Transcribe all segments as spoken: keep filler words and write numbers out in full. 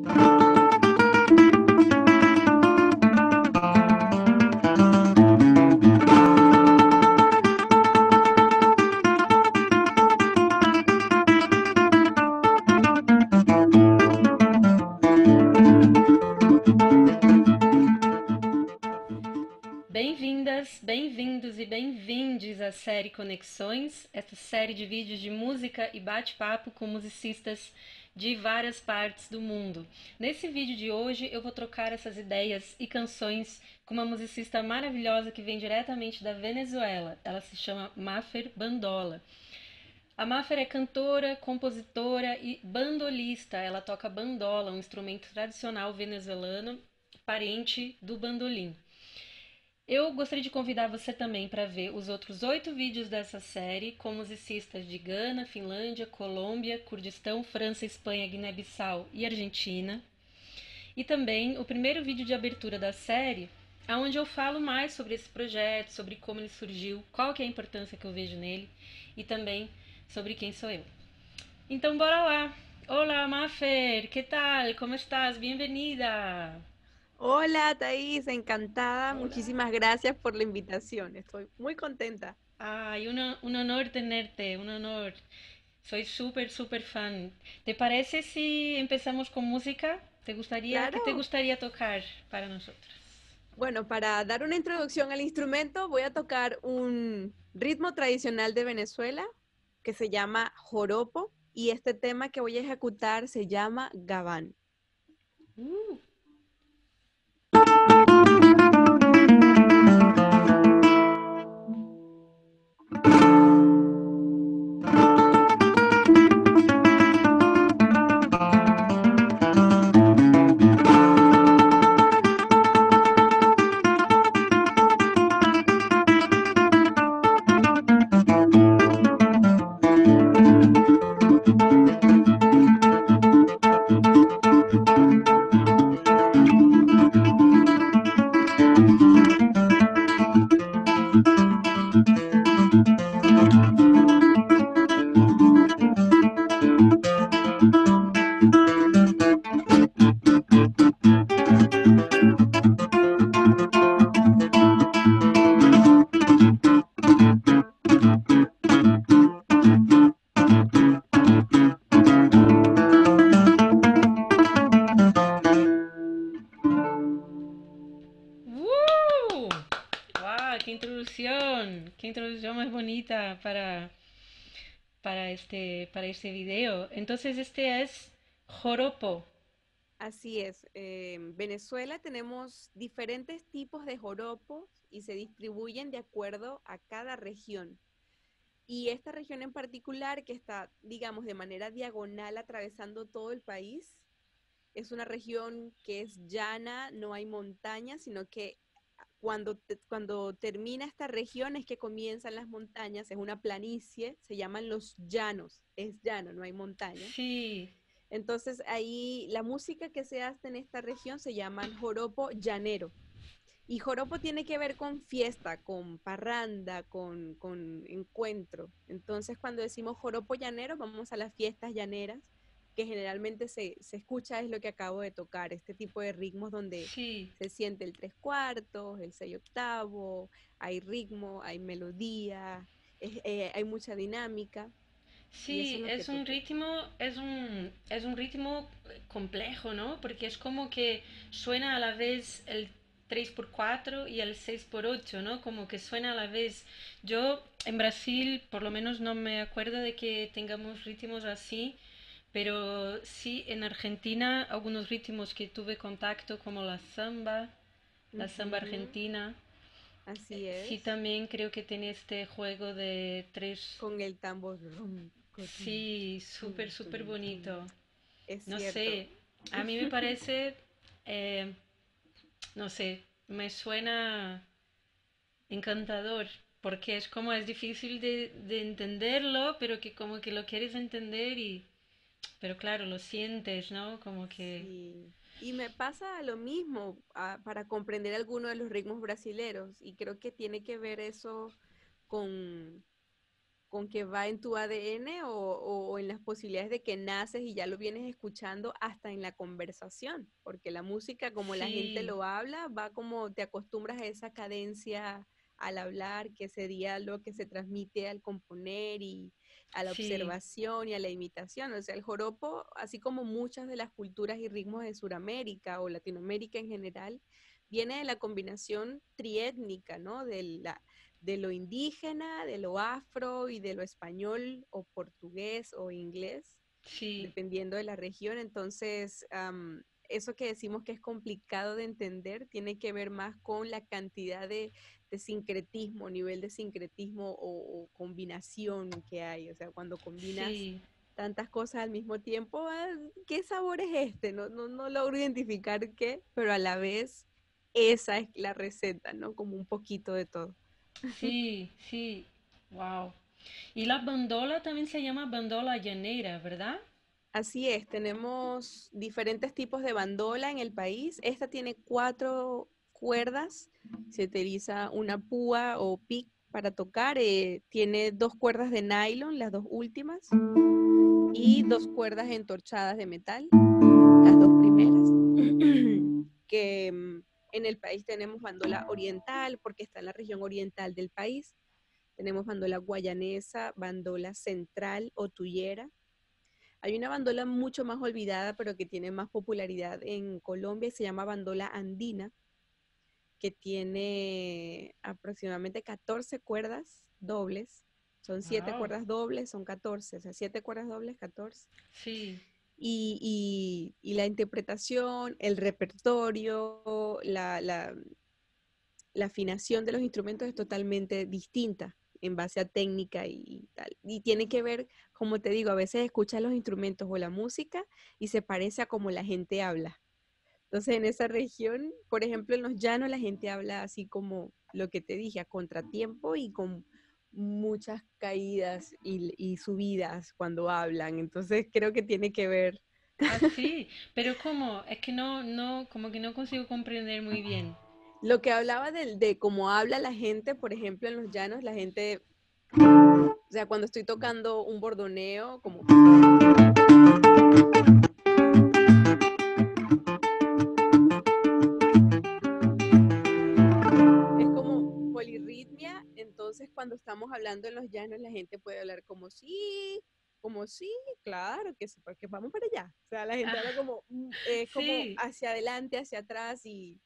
Bem-vindas, bem-vindos e bem-vindes à série Conexões, essa série de vídeos de música e bate-papo com musicistas de várias partes do mundo. Nesse vídeo de hoje eu vou trocar essas ideias e canções com uma musicista maravilhosa que vem diretamente da Venezuela. Ela se chama Mafer Bandola. A Mafer é cantora, compositora e bandolista. Ela toca bandola, um instrumento tradicional venezuelano, parente do bandolim. Eu gostaria de convidar você também para ver os outros oito vídeos dessa série com musicistas de Gana, Finlândia, Colômbia, Kurdistão, França, Espanha, Guiné-Bissau e Argentina. E também o primeiro vídeo de abertura da série, onde eu falo mais sobre esse projeto, sobre como ele surgiu, qual que é a importância que eu vejo nele e também sobre quem sou eu. Então bora lá! Olá, Mafer, que tal? Como estás? Bem-vinda! Hola, Thaís, encantada. Muchísimas gracias por la invitación. Estoy muy contenta. Ay, un, un honor tenerte, un honor. Soy súper, súper fan. ¿Te parece si empezamos con música? ¿Te gustaría, qué te Claro. gustaría tocar para nosotros? Bueno, para dar una introducción al instrumento, voy a tocar un ritmo tradicional de Venezuela que se llama joropo y este tema que voy a ejecutar se llama gabán. Uh. ¡Uh! ¡Wow! ¡Qué introducción! ¡Qué introducción más bonita para, para, este, para este video! Entonces, este es joropo. Así es. eh, En Venezuela tenemos diferentes tipos de joropos y se distribuyen de acuerdo a cada región. Y esta región en particular, que está, digamos, de manera diagonal atravesando todo el país, es una región que es llana, no hay montañas, sino que cuando, te- cuando termina esta región es que comienzan las montañas, es una planicie, se llaman los llanos, es llano, no hay montañas. Sí. Entonces ahí la música que se hace en esta región se llama joropo llanero. Y joropo tiene que ver con fiesta, con parranda, con, con encuentro. Entonces, cuando decimos joropo llanero, vamos a las fiestas llaneras, que generalmente se, se escucha, es lo que acabo de tocar, este tipo de ritmos donde Sí. se siente el tres cuartos, el seis octavo, hay ritmo, hay melodía, es- eh, hay mucha dinámica, y eso es Sí, lo que es un toco. ritmo, es un, es un ritmo complejo, ¿no? Porque es como que suena a la vez el tres por cuatro y el seis por ocho, ¿no? Como que suena a la vez. Yo en Brasil, por lo menos no me acuerdo de que tengamos ritmos así, pero sí en Argentina algunos ritmos que tuve contacto como la samba, la samba Ujú, argentina. así Sí, es, también creo que tiene este juego de tres. con el tambor. Rum, cotum, Sí, súper, tum, súper tum, tum. bonito. Es No cierto. sé, a mí me parece, eh, no sé, me suena encantador, porque es como es difícil de, de entenderlo, pero que como que lo quieres entender y, pero claro, lo sientes, ¿no? Como que, Sí. Y me pasa lo mismo ah, para comprender algunos de los ritmos brasileros y creo que tiene que ver eso con, con que va en tu A D N o, o en las posibilidades de que naces y ya lo vienes escuchando hasta en la conversación, porque la música, como la gente Sí, lo habla, va como te acostumbras a esa cadencia al hablar, que sería lo que se transmite al componer y a la sí, observación y a la imitación. O sea, el joropo, así como muchas de las culturas y ritmos de Sudamérica o Latinoamérica en general, viene de la combinación triétnica, ¿no? De la, de lo indígena, de lo afro y de lo español o portugués o inglés, sí, dependiendo de la región. Entonces, um, eso que decimos que es complicado de entender tiene que ver más con la cantidad de, de sincretismo, nivel de sincretismo o, o, combinación que hay. O sea, cuando combinas sí. tantas cosas al mismo tiempo, ah, ¿qué sabor es este? No, no, no logro identificar qué, pero a la vez esa es la receta, ¿no? Como un poquito de todo. Sí, sí, wow. Y la bandola también se llama bandola llanera, ¿verdad? Así es, tenemos diferentes tipos de bandola en el país. Esta tiene cuatro cuerdas, se utiliza una púa o pick para tocar, eh, tiene dos cuerdas de nylon, las dos últimas, y dos cuerdas entorchadas de metal, las dos primeras, que mm, en el país tenemos bandola oriental porque está en la región oriental del país, tenemos bandola guayanesa, bandola central o tuyera. Hay una bandola mucho más olvidada, pero que tiene más popularidad en Colombia y se llama bandola andina, que tiene aproximadamente catorce cuerdas dobles. Son siete Wow. cuerdas dobles, son catorce, o sea, siete cuerdas dobles, catorce. Sí, Y, y, y la interpretación, el repertorio, la, la, la afinación de los instrumentos es totalmente distinta en base a técnica y, y tal. Y tiene que ver, como te digo, a veces escuchas los instrumentos o la música y se parece a cómo la gente habla. Entonces, en esa región, por ejemplo, en los llanos, la gente habla así como lo que te dije, a contratiempo y con muchas caídas y, y subidas cuando hablan. Entonces, creo que tiene que ver. ah, sí, pero ¿cómo? Es que no, no, como que no consigo comprender muy bien. Lo que hablaba de, de cómo habla la gente, por ejemplo, en los llanos, la gente, o sea, cuando estoy tocando un bordoneo, como es como polirritmia, entonces cuando estamos hablando en los llanos, la gente puede hablar como sí, como sí, claro, que sí, porque vamos para allá. O sea, la gente Ah, habla como, mm, eh, como sí, hacia adelante, hacia atrás y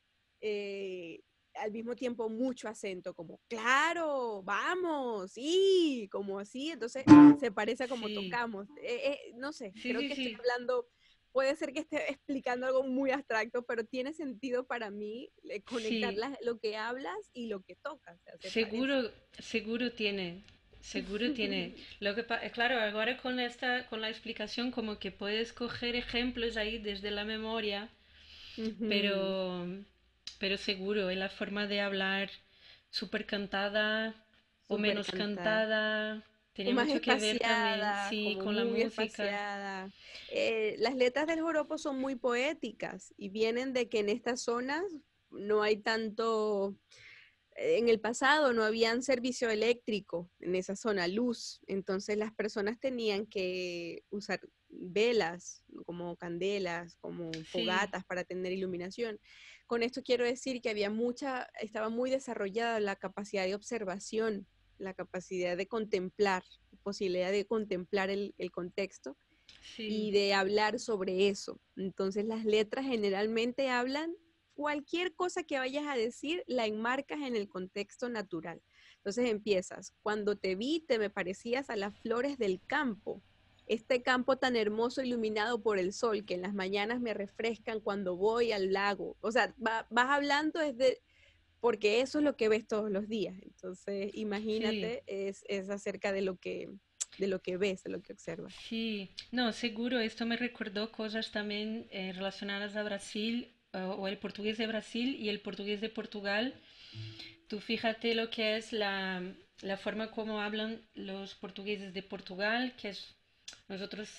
eh, al mismo tiempo mucho acento, como claro, vamos, sí, como así, entonces se parece a como sí, tocamos. Eh, eh, no sé, sí, creo sí, que estoy sí, hablando, puede ser que esté explicando algo muy abstracto, pero tiene sentido para mí eh, conectar sí. la, lo que hablas y lo que tocas, o sea, se parece. Seguro, seguro tiene, seguro tiene. Lo que pa- claro, ahora con esta, con la explicación, como que puedes coger ejemplos ahí desde la memoria, Ujú. pero, pero seguro, en la forma de hablar súper cantada o Súper menos cantada. cantada, O tiene más mucho que ver también, espaciada, sí, como con la muy música. espaciada. Eh, las letras del joropo son muy poéticas y vienen de que en estas zonas no hay tanto, en el pasado no había servicio eléctrico en esa zona, luz, entonces las personas tenían que usar velas, como candelas, como Sí, fogatas para tener iluminación. Con esto quiero decir que había mucha, estaba muy desarrollada la capacidad de observación, la capacidad de contemplar, posibilidad de contemplar el, el contexto sí, y de hablar sobre eso. Entonces las letras generalmente hablan cualquier cosa que vayas a decir, la enmarcas en el contexto natural. Entonces empiezas, cuando te vi te me parecías a las flores del campo, este campo tan hermoso iluminado por el sol que en las mañanas me refrescan cuando voy al lago. O sea, va, vas hablando desde, porque eso es lo que ves todos los días. Entonces, sí. imagínate, es, es acerca de lo que de lo que ves, de lo que observas. Sí, no, seguro, esto me recordó cosas también eh, relacionadas a Brasil, eh, o el portugués de Brasil y el portugués de Portugal. Tú fíjate lo que es la, la forma como hablan los portugueses de Portugal, que es nosotros,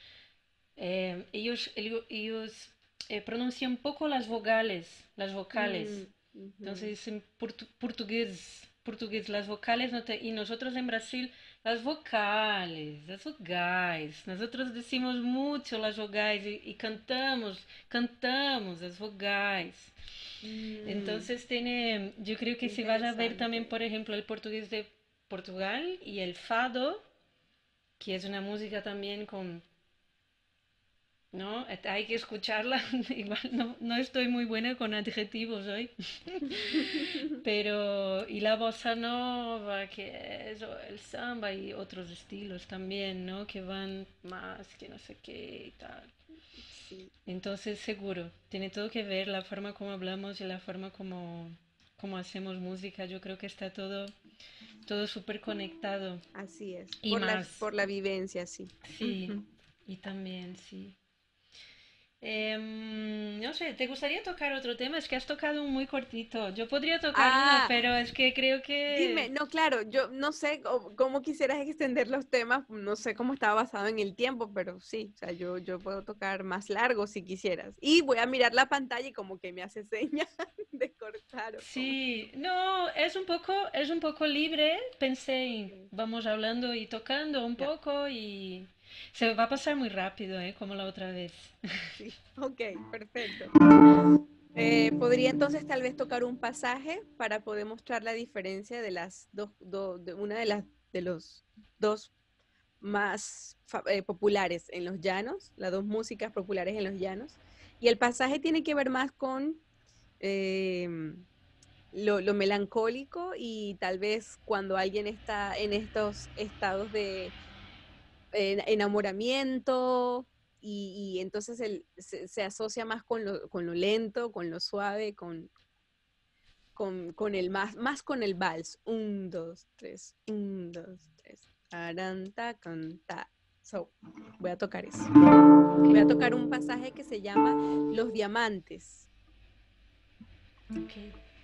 eh, ellos, ello- ellos eh, pronuncian poco las vogales, las vocales. Mm, ujú. Entonces en portu- portugués, portugués, las vocales, no te- y nosotros en Brasil Las vocales, las vogais. Nosotros decimos mucho las vogais y, y cantamos, cantamos las vogais. Mm, Entonces tiene, yo creo que si vas a ver también, interesante. por ejemplo, el portugués de Portugal y el fado, que es una música también con, ¿no? Hay que escucharla. Igual no, no estoy muy buena con adjetivos hoy. Pero, y la bossa nova, que es o el samba y otros estilos también, ¿no? Que van más, que no sé qué y tal. Sí, Entonces, seguro, tiene todo que ver la forma como hablamos y la forma como, como hacemos música. Yo creo que está todo, todo súper conectado. así es. Y Por la, más, por la vivencia, sí. sí, y también, sí. Em, no sé, ¿te gustaría tocar otro tema? Es que has tocado un muy cortito. Yo podría tocar uno, Ah, pero es que creo dime, que... no, claro, yo no sé cómo, cómo quisieras extender los temas, no sé cómo estaba basado en el tiempo, pero sí, o sea, yo, yo puedo tocar más largo si quisieras. Y voy a mirar la pantalla y como que me hace señas de cortar o cómo. Sí, no, es un poco, es un poco libre. Pensé, en- Ok, vamos hablando y tocando un ya, poco y se va a pasar muy rápido, ¿eh? Como la otra vez. sí, ok, perfecto. Eh, podría entonces tal vez tocar un pasaje para poder mostrar la diferencia de las dos, do- de una de las de los dos más fa- eh, populares en los llanos, las dos músicas populares en los llanos. Y el pasaje tiene que ver más con em, lo, lo melancólico y tal vez cuando alguien está en estos estados de en- enamoramiento y, y entonces el- se, se asocia más con lo, con lo lento, con lo suave, con, con, con el más, más con el vals. Un, dos, tres, un, dos, tres. Taranta, canta. So, voy a tocar eso. Voy a tocar un pasaje que se llama Los Diamantes. Ok.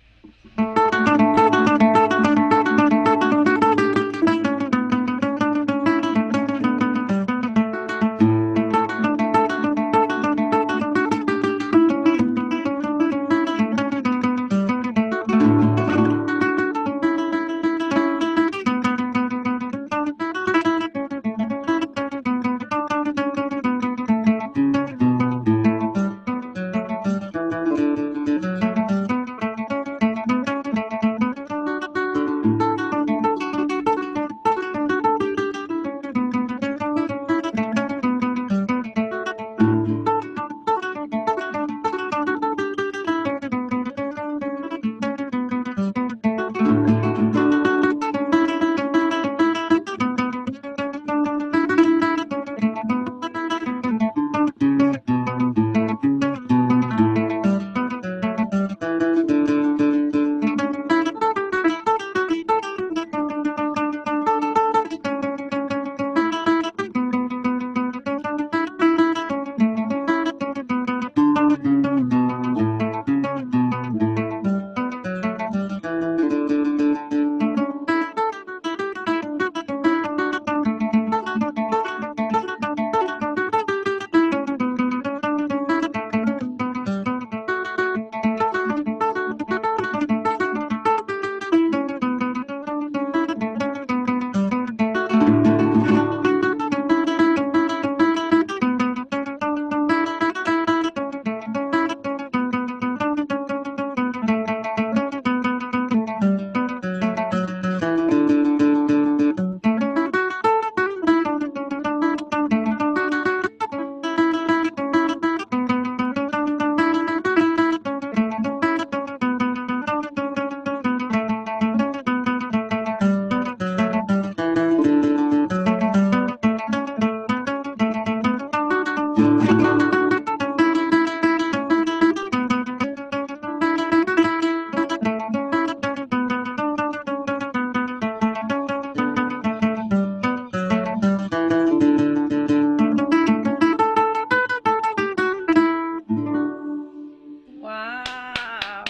¡Wow!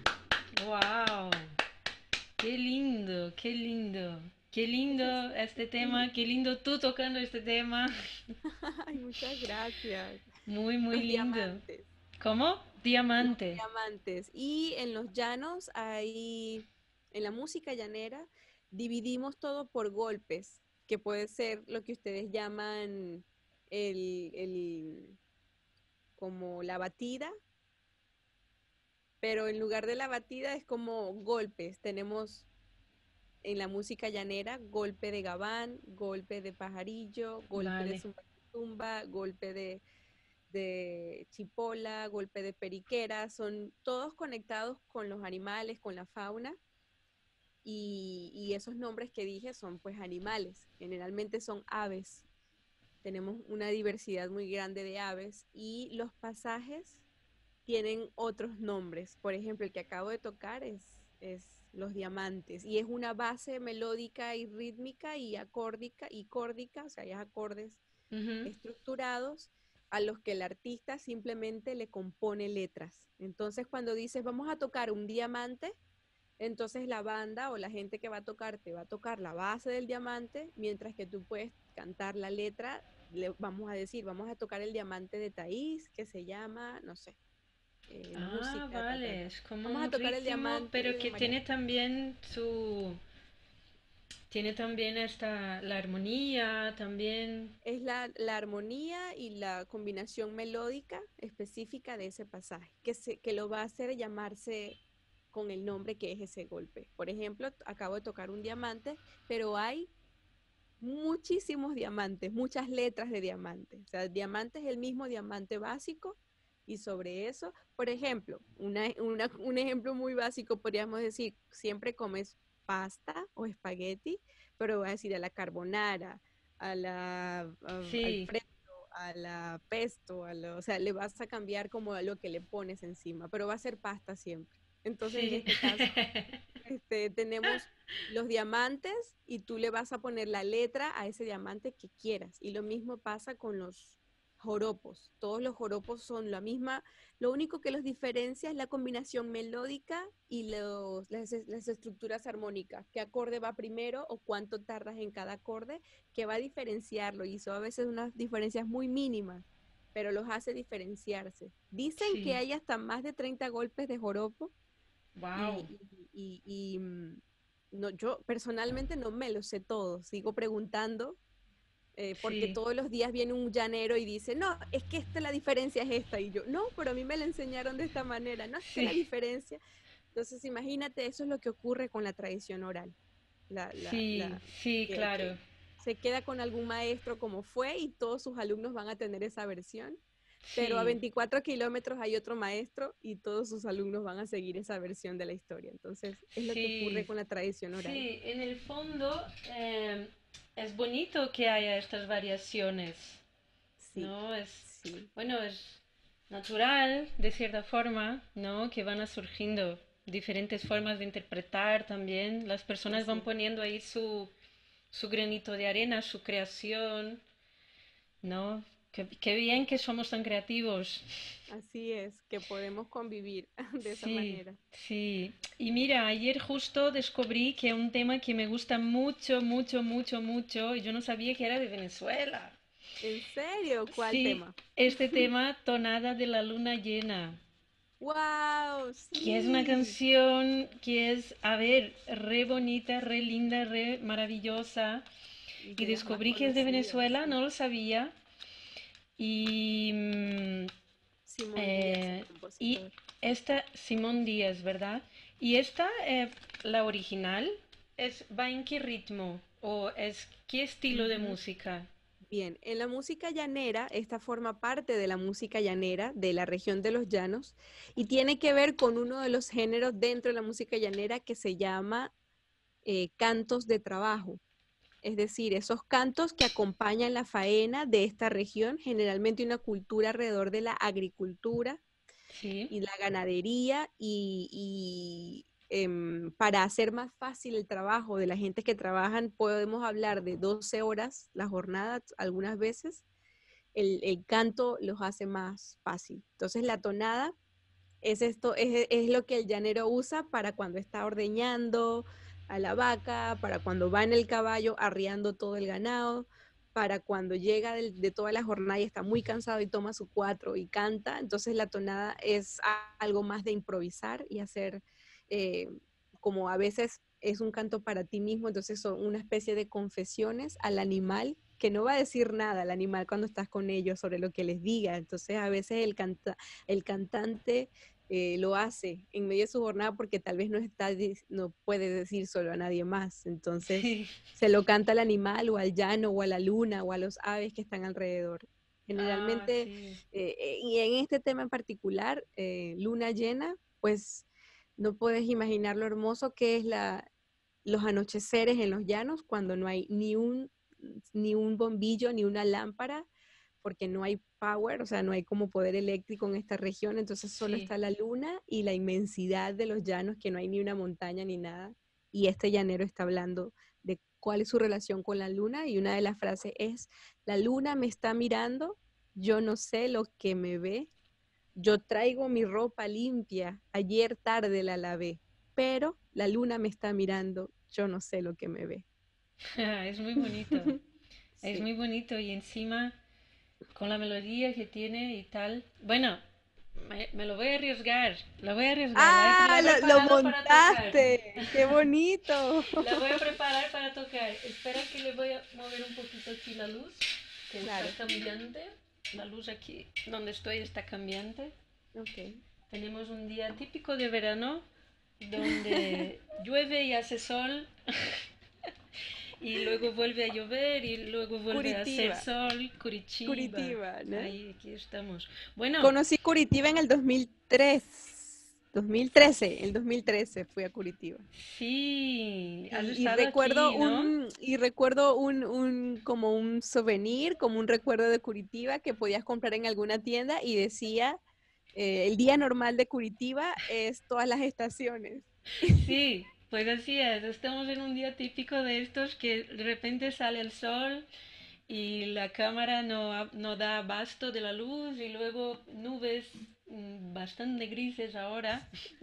¡Wow! ¡Qué lindo! ¡Qué lindo! ¡Qué lindo este tema! ¡Qué lindo tú tocando este tema! Ay, muchas gracias. Muy, muy Los lindo. diamantes. ¿Cómo? Los Diamante. diamantes. Y en los llanos hay, en la música llanera, dividimos todo por golpes. que puede ser lo que ustedes llaman el, el como la batida, pero en lugar de la batida es como golpes. Tenemos en la música llanera golpe de gabán, golpe de pajarillo, golpe de Vale. zumba, zumba, golpe de, de chipola, golpe de periquera, son todos conectados con los animales, con la fauna. Y, y esos nombres que dije son pues animales, generalmente son aves. Tenemos una diversidad muy grande de aves y los pasajes tienen otros nombres. Por ejemplo, el que acabo de tocar es, es los diamantes y es una base melódica y rítmica y acórdica y córdica, o sea, hay acordes Ujú. estructurados a los que el artista simplemente le compone letras. Entonces, cuando dices vamos a tocar un diamante, entonces la banda o la gente que va a tocar te va a tocar la base del diamante, mientras que tú puedes cantar la letra, le vamos a decir, vamos a tocar el diamante de Taís, que se llama, no sé, eh, Ah, música, ta, ta, vale, ta. es como Vamos a un tocar el ritmo, diamante pero de que María. tiene también su... Tiene también esta, la armonía, también... Es la, la armonía y la combinación melódica específica de ese pasaje, que, se, que lo va a hacer llamarse con el nombre que es ese golpe. Por ejemplo, acabo de tocar un diamante, pero hay muchísimos diamantes, muchas letras de diamante. O sea, el diamante es el mismo diamante básico y sobre eso, por ejemplo, una, una, un ejemplo muy básico podríamos decir, siempre comes pasta o espagueti, pero vas a decir a la carbonara, a la, a, al Sí, fresco, a la pesto, a lo, o sea, le vas a cambiar como a lo que le pones encima, pero va a ser pasta siempre. Entonces, en sí. este caso, este, tenemos los diamantes y tú le vas a poner la letra a ese diamante que quieras. Y lo mismo pasa con los joropos. Todos los joropos son la misma, lo único que los diferencia es la combinación melódica y los, las, las estructuras armónicas. ¿Qué acorde va primero o cuánto tardas en cada acorde? Que va a diferenciarlo y son a veces unas diferencias muy mínimas, pero los hace diferenciarse. Dicen que Sí. hay hasta más de treinta golpes de joropo Wow. y, y, y, y, mm, no, yo personalmente no me lo sé todo, sigo preguntando, eh, porque Sí, todos los días viene un llanero y dice, no, es que esta, la diferencia es esta, y yo, no, pero a mí me la enseñaron de esta manera, no, es que la sí, diferencia, entonces imagínate, eso es lo que ocurre con la tradición oral, la, la, sí, la, sí, que, claro. que se queda con algún maestro como fue y todos sus alumnos van a tener esa versión, pero a Sí, veinticuatro kilómetros hay otro maestro y todos sus alumnos van a seguir esa versión de la historia. Entonces, es lo que ocurre sí, con la tradición oral. sí. En el fondo eh, es bonito que haya estas variaciones, Sí, ¿no? Es, sí, bueno, es natural, de cierta forma, ¿no? Que van a surgiendo diferentes formas de interpretar también. Las personas así van es. poniendo ahí su, su granito de arena, su creación, ¿no? Qué, qué bien que somos tan creativos. Así es, que podemos convivir de esa Sí, manera. sí. Y mira, ayer justo descubrí que un tema que me gusta mucho, mucho, mucho, mucho, y yo no sabía que era de Venezuela. ¿En serio? ¿Cuál Sí, tema? este tema, Tonada de la Luna Llena, ¡Wow! que es una Sí. canción que es, a ver, re bonita, re linda, re maravillosa. Y Y de las más descubrí que es de conocidas, Venezuela, sí. no lo sabía. Y, mm, Simón Díaz, el eh, y compositor. esta, Simón Díaz, ¿verdad? Y esta, eh, la original, es, ¿va en qué ritmo? ¿O es qué estilo de Ujú. música? Bien, en la música llanera, esta forma parte de la música llanera de la región de los llanos y tiene que ver con uno de los géneros dentro de la música llanera que se llama eh, cantos de trabajo. Es decir, esos cantos que acompañan la faena de esta región, generalmente una cultura alrededor de la agricultura Sí, y la ganadería y, y, em, para hacer más fácil el trabajo de la gente que trabajan, podemos hablar de doce horas la jornada algunas veces. El, el canto los hace más fácil. Entonces la tonada es esto, es, es lo que el llanero usa para cuando está ordeñando a la vaca, para cuando va en el caballo arriando todo el ganado, para cuando llega de, de toda la jornada y está muy cansado y toma su cuatro y canta. Entonces la tonada es algo más de improvisar y hacer eh, como a veces es un canto para ti mismo, entonces son una especie de confesiones al animal que no va a decir nada al animal cuando estás con ellos sobre lo que les diga. Entonces a veces el, canta, el cantante eh, lo hace en medio de su jornada porque tal vez no, está, no puede decir solo a nadie más. Entonces Sí. se lo canta al animal o al llano o a la luna o a los aves que están alrededor. Ah, Generalmente, sí. eh, eh, y en este tema en particular, eh, luna llena, pues no puedes imaginar lo hermoso que es la, los anocheceres en los llanos cuando no hay ni un, ni un bombillo, ni una lámpara, porque no hay power, o sea, no hay como poder eléctrico en esta región, entonces solo Sí. está la luna y la inmensidad de los llanos, que no hay ni una montaña ni nada. Y este llanero está hablando de cuál es su relación con la luna y una de las frases es, la luna me está mirando, yo no sé lo que me ve, yo traigo mi ropa limpia, ayer tarde la lavé, pero la luna me está mirando, yo no sé lo que me ve. Es muy bonito. Es Sí. muy bonito y encima con la melodía que tiene y tal. Bueno, me, me lo voy a arriesgar. Lo voy a arriesgar. La he, la ¡Ah! he Lo, lo preparado para tocar. montaste. ¡Qué bonito! La voy a preparar para tocar. Espera que le voy a mover un poquito aquí la luz, que está Claro. cambiante. La luz aquí donde estoy está cambiante. Ok. Tenemos un día típico de verano donde llueve y hace sol y luego vuelve a llover y luego vuelve a hacer Curitiba. sol, Curitiba. Curitiba, ¿no? Ahí, aquí estamos. Bueno, Conocí Curitiba en el dos mil tres. dos mil trece, el dos mil trece fui a Curitiba. sí, has Y, y estado recuerdo aquí, ¿no? un, y recuerdo un, un, como un souvenir, como un recuerdo de Curitiba que podías comprar en alguna tienda y decía, eh, el día normal de Curitiba es todas las estaciones. Sí, pues así es. Estamos en un día típico de estos que de repente sale el sol y la cámara no, ha- no da abasto de la luz y luego nubes mm, bastante grises ahora,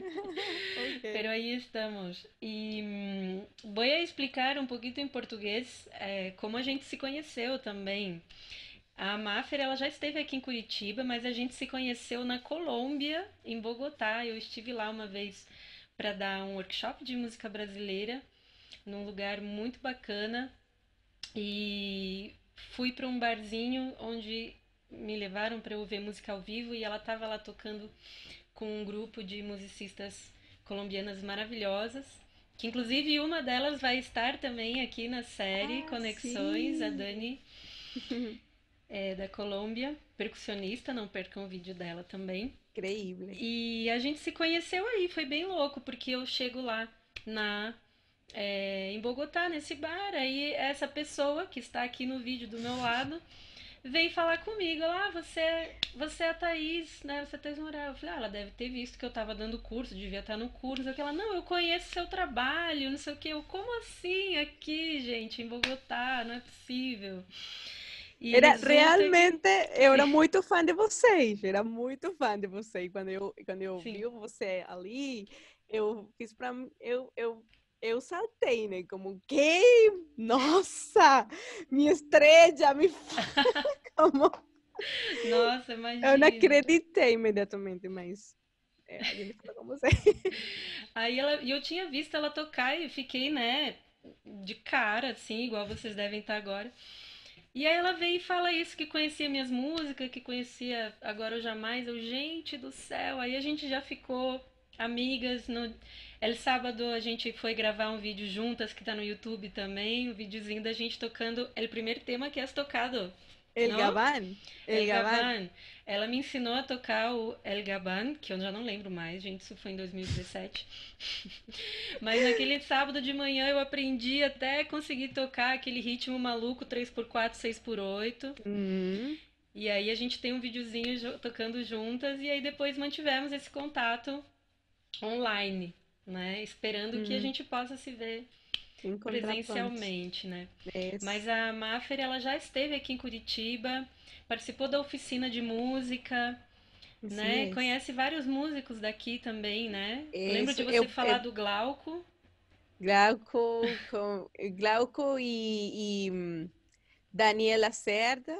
pero Ok. ahí estamos. E mm, voy a explicar um pouquinho em português eh, como a gente se conheceu também. A Máfer, ela já esteve aqui em Curitiba, mas a gente se conheceu na Colômbia, em Bogotá. Eu estive lá uma vez para dar um workshop de música brasileira num lugar muito bacana e fui para um barzinho onde me levaram para eu ver música ao vivo e ela estava lá tocando com um grupo de musicistas colombianas maravilhosas, que inclusive uma delas vai estar também aqui na série Ah, Conexões, a sí. Dani é da Colômbia, percussionista, não percam o vídeo dela também. Increíble. E a gente se conheceu aí, foi bem louco, porque eu chego lá na é, em Bogotá, nesse bar, aí essa pessoa que está aqui no vídeo do meu lado veio falar comigo, ah, você, você é a Thaís, né? Você é a Thaís Moral. Eu falei, ah, ela deve ter visto que eu tava dando curso, devia estar no curso. Ela, não, eu conheço seu trabalho, não sei o que. Eu, como assim aqui, gente, em Bogotá? Não é possível. E Era resulta que. realmente, eu era muito fã de vocês, era muito fã de vocês. Quando eu, quando eu Sim. vi você ali, eu fiz para eu, eu, eu saltei, né? Como, que? Nossa, minha estrela, me como... Nossa, Eu não imagina. acreditei imediatamente, mas é, a gente falou com você. Aí ela, e eu tinha visto ela tocar e fiquei, né, de cara, assim, igual vocês devem estar agora. E aí ela veio e fala isso, que conhecia minhas músicas, que conhecia Agora ou Jamais. Eu, gente do céu, aí a gente já ficou amigas. No El sábado a gente foi gravar um vídeo juntas que tá no YouTube também, um videozinho da gente tocando o primeiro tema que has tocado, El não? Gabán, El El Gabán. Gaban. Ela me ensinou a tocar o El Gaban, que eu já não lembro mais, gente, isso foi em dois mil e dezessete. Mas naquele sábado de manhã eu aprendi até conseguir tocar aquele ritmo maluco três por quatro, seis por oito. Hum, E aí a gente tem um videozinho ju- tocando juntas e aí depois mantivemos esse contato online, né? Esperando que a hum, gente possa se ver encontrar pronto. presencialmente, né? Mas Isso, a Maffer, ela já esteve aqui em Curitiba, participou da oficina de música, assim né? é. Conhece vários músicos daqui também, né? Eu lembro Isso, de você eu, falar eu do Glauco. Glauco, com, Glauco e, e hum, Daniela Cerda,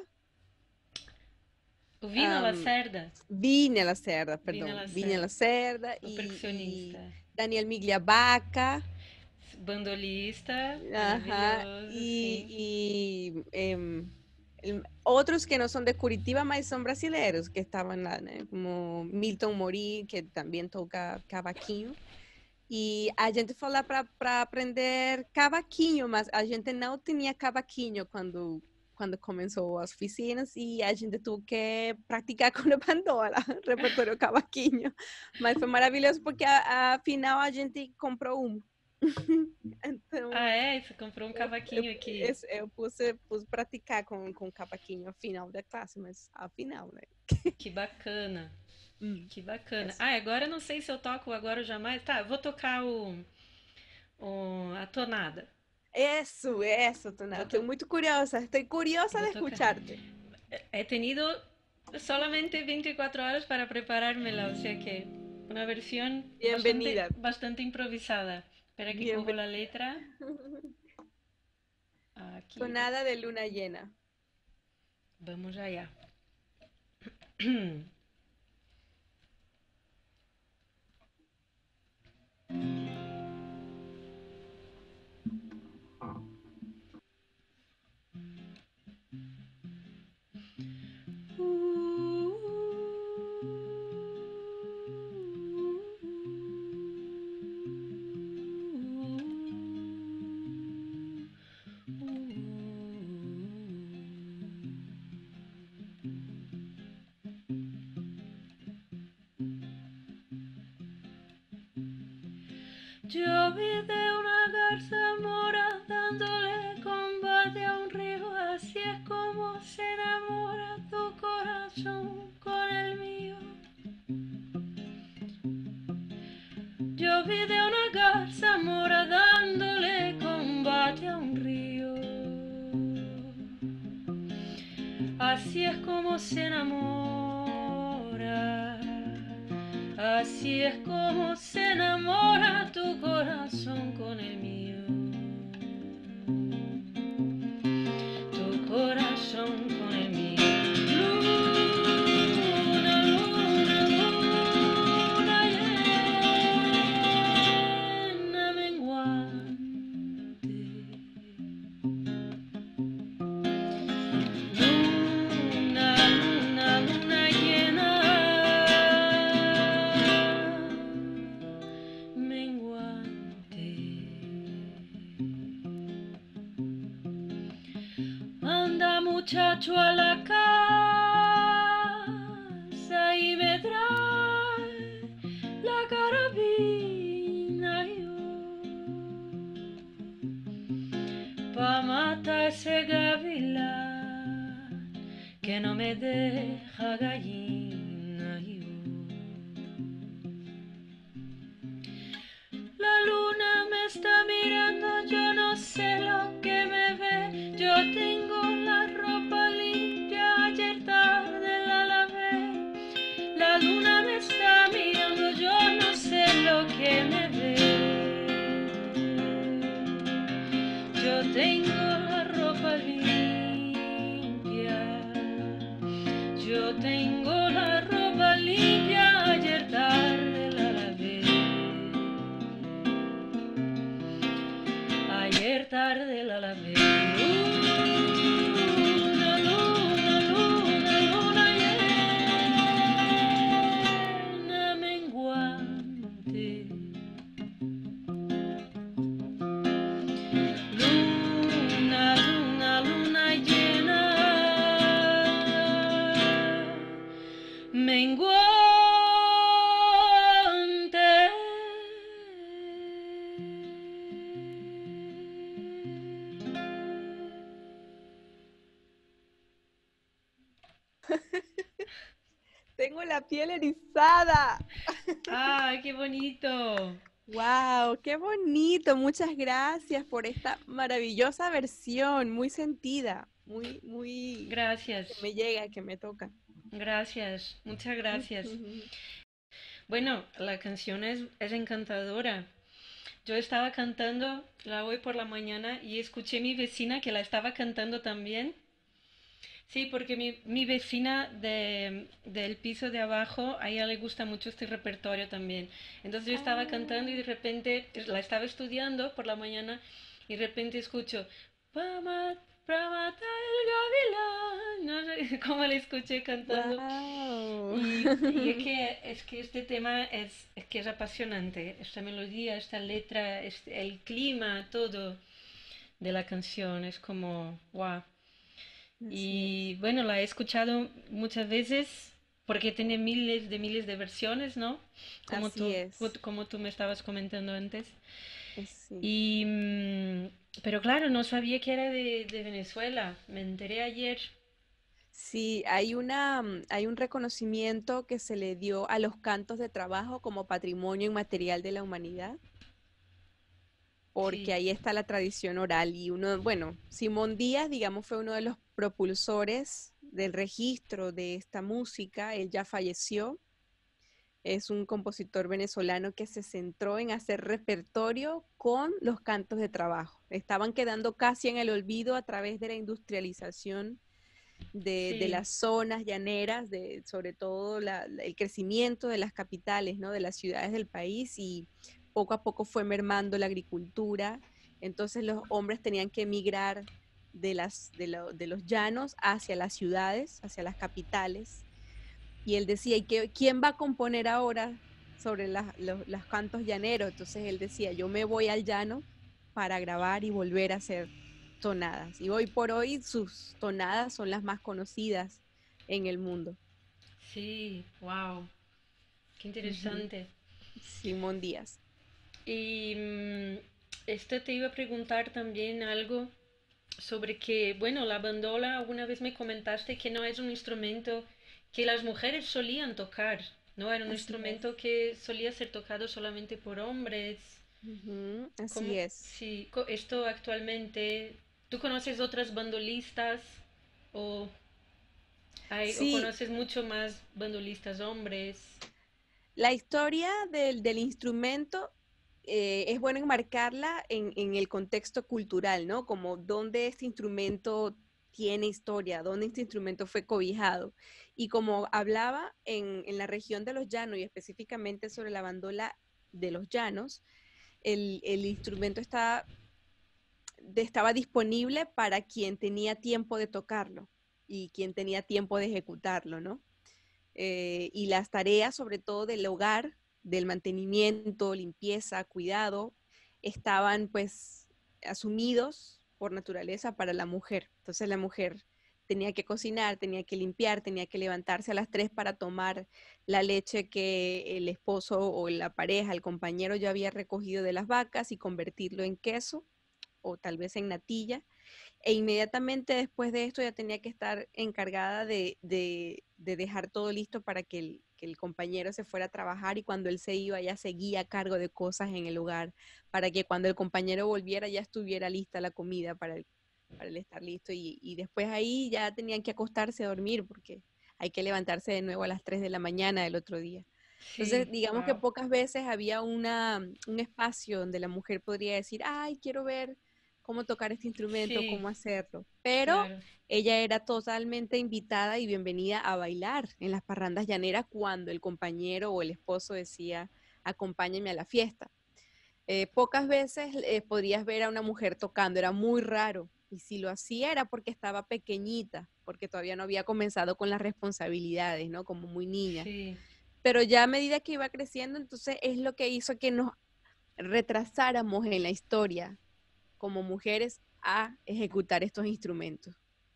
O Vina um, Lacerda. Vina Lacerda, Vina perdão, Vina Lacerda, Lacerda o e, percussionista. e Daniel Migliabacca. bandolista, Ajá, maravilhoso, y, sim. y, em, em, otros que no son de Curitiba, más son brasileños, que estaban lá, né? Como Milton Mori, que también toca cavaquinho. E a gente foi lá para aprender cavaquinho, mas a gente não tinha cavaquinho quando, quando começou as oficinas e a gente teve que praticar com a bandola, repertório cavaquinho. Mas foi maravilhoso porque afinal a gente comprou um. Ah, Então é? Você comprou um eu, eu, cavaquinho aqui. eu pus, pus praticar com, com cavaquinho ao final da classe, mas afinal, né? Que bacana. Hum, Que bacana. isso. Ah, agora eu não sei se eu toco agora ou jamais. Tá, eu vou tocar o, o- a tonada. Isso, isso, Tuna. Vou, Estou to- muito curiosa. Estou curiosa vou de tocar. escucharte. He tenido solamente veinticuatro horas para preparármela, o sea que una versión bastante, Bienvenida. bastante improvisada. Espera que cojo Bienvenida. la letra. Aquí. Tonada de luna llena. Vamos allá. Yo vi de una garza mora dándole combate a un río, así es como se enamora tu corazón con el mío. Yo vi de una garza mora dándole combate a un río, así es como se enamora, así es como se enamora tu corazón con el mío, tu corazón con el mío. Luna, luna, luna llena menguante. Luna, luna, luna llena menguante. Anda muchacho a la casa y me trae la carabina yo, pa' matar ese gavilán que no me deja gallina yo. La luna me está mirando, yo no sé lo que me ve. Yo tengo la ropa limpia, ayer tarde la lavé. La luna me está mirando, yo no sé lo que me ve. Yo tengo la ropa limpia, yo tengo la ropa limpia, ayer tarde la lavé. Ayer tarde la lavé. Luna, luna, luna, luna llena menguante. Luna, luna, luna llena menguante. Tengo la piel erizada. ¡Ah, qué bonito! Wow, qué bonito. Muchas gracias por esta maravillosa versión, muy sentida, muy, muy que Gracias, me llega, que me toca. gracias, muchas gracias. Bueno, la canción es, es encantadora. Yo estaba cantando la hoy por la mañana y escuché a mi vecina que la estaba cantando también. Sí, porque mi, mi vecina de, del piso de abajo, a ella le gusta mucho este repertorio también. Entonces yo estaba cantando y Ah, de repente la estaba estudiando por la mañana y de repente escucho, "Pa ma- pra matar el gavilán". No sé cómo le escuché cantando. wow. Y, y es que, es que este tema es, es que es apasionante. Esta melodía, esta letra, este- el clima, todo de la canción es como, wow. Así es. Y bueno, la he escuchado muchas veces porque tiene miles de miles de versiones, ¿no? Como Así tú, es. como tú me estabas comentando antes. Sí. Y, mm, pero claro, no sabía que era de, de Venezuela. Me enteré ayer. Sí, hay una, mm, hay un reconocimiento que se le dio a los cantos de trabajo como patrimonio inmaterial de la humanidad, porque Sí, ahí está la tradición oral y uno, bueno, Simón Díaz, digamos, fue uno de los propulsores del registro de esta música. Él ya falleció. Es un compositor venezolano que se centró en hacer repertorio con los cantos de trabajo. Estaban quedando casi en el olvido a través de la industrialización de, de sí, las zonas llaneras, de, sobre todo la, la, el crecimiento de las capitales, ¿no? De las ciudades del país, y poco a poco fue mermando la agricultura. Entonces los hombres tenían que emigrar de, las, de, lo, de los llanos hacia las ciudades, hacia las capitales. Y él decía, ¿y qué, quién va a componer ahora sobre la, los, los cantos llaneros? Entonces él decía, yo me voy al llano para grabar y volver a hacer tonadas. Y hoy por hoy sus tonadas son las más conocidas en el mundo. sí, wow, qué Ujú. interesante. Simón Díaz. Y mm, esto te iba a preguntar también algo sobre que, bueno, la bandola, alguna vez me comentaste que no es un instrumento que las mujeres solían tocar, ¿no? Era un Así es. instrumento que solía ser tocado solamente por hombres. Ujú, ¿Cómo, así es. si co- esto actualmente, tú conoces otras bandolistas o hay, o Sí, conoces mucho más bandolistas hombres? la historia del, del instrumento eh, es bueno enmarcarla en, en el contexto cultural, ¿no? Como dónde este instrumento tiene historia, dónde este instrumento fue cobijado. Y como hablaba en, en la región de los llanos y específicamente sobre la bandola de los llanos, el, el instrumento está, de- estaba disponible para quien tenía tiempo de tocarlo y quien tenía tiempo de ejecutarlo, ¿no? Eh, y las tareas, sobre todo del hogar, del mantenimiento, limpieza, cuidado, estaban pues asumidos por naturaleza para la mujer. Entonces la mujer tenía que cocinar, tenía que limpiar, tenía que levantarse a las tres para tomar la leche que el esposo o la pareja, el compañero ya había recogido de las vacas y convertirlo en queso o tal vez en natilla, e inmediatamente después de esto ya tenía que estar encargada de, de, de dejar todo listo para que el, que el compañero se fuera a trabajar, y cuando él se iba ya seguía a cargo de cosas en el hogar para que cuando el compañero volviera ya estuviera lista la comida para el, para el estar listo, y, y después ahí ya tenían que acostarse a dormir porque hay que levantarse de nuevo a las tres de la mañana del otro día. Entonces, Sí, digamos que wow. pocas veces había una, un espacio donde la mujer podría decir, ay, quiero ver cómo tocar este instrumento, Sí, cómo hacerlo. Pero claro. ella era totalmente invitada y bienvenida a bailar en las parrandas llaneras cuando el compañero o el esposo decía, acompáñeme a la fiesta. Eh, pocas veces eh, podrías ver a una mujer tocando, era muy raro. Y si lo hacía era porque estaba pequeñita, porque todavía no había comenzado con las responsabilidades, ¿no? Como muy niña. Sí, Pero ya a medida que iba creciendo, entonces es lo que hizo que nos retrasáramos en la historia como mujeres a ejecutar estos instrumentos.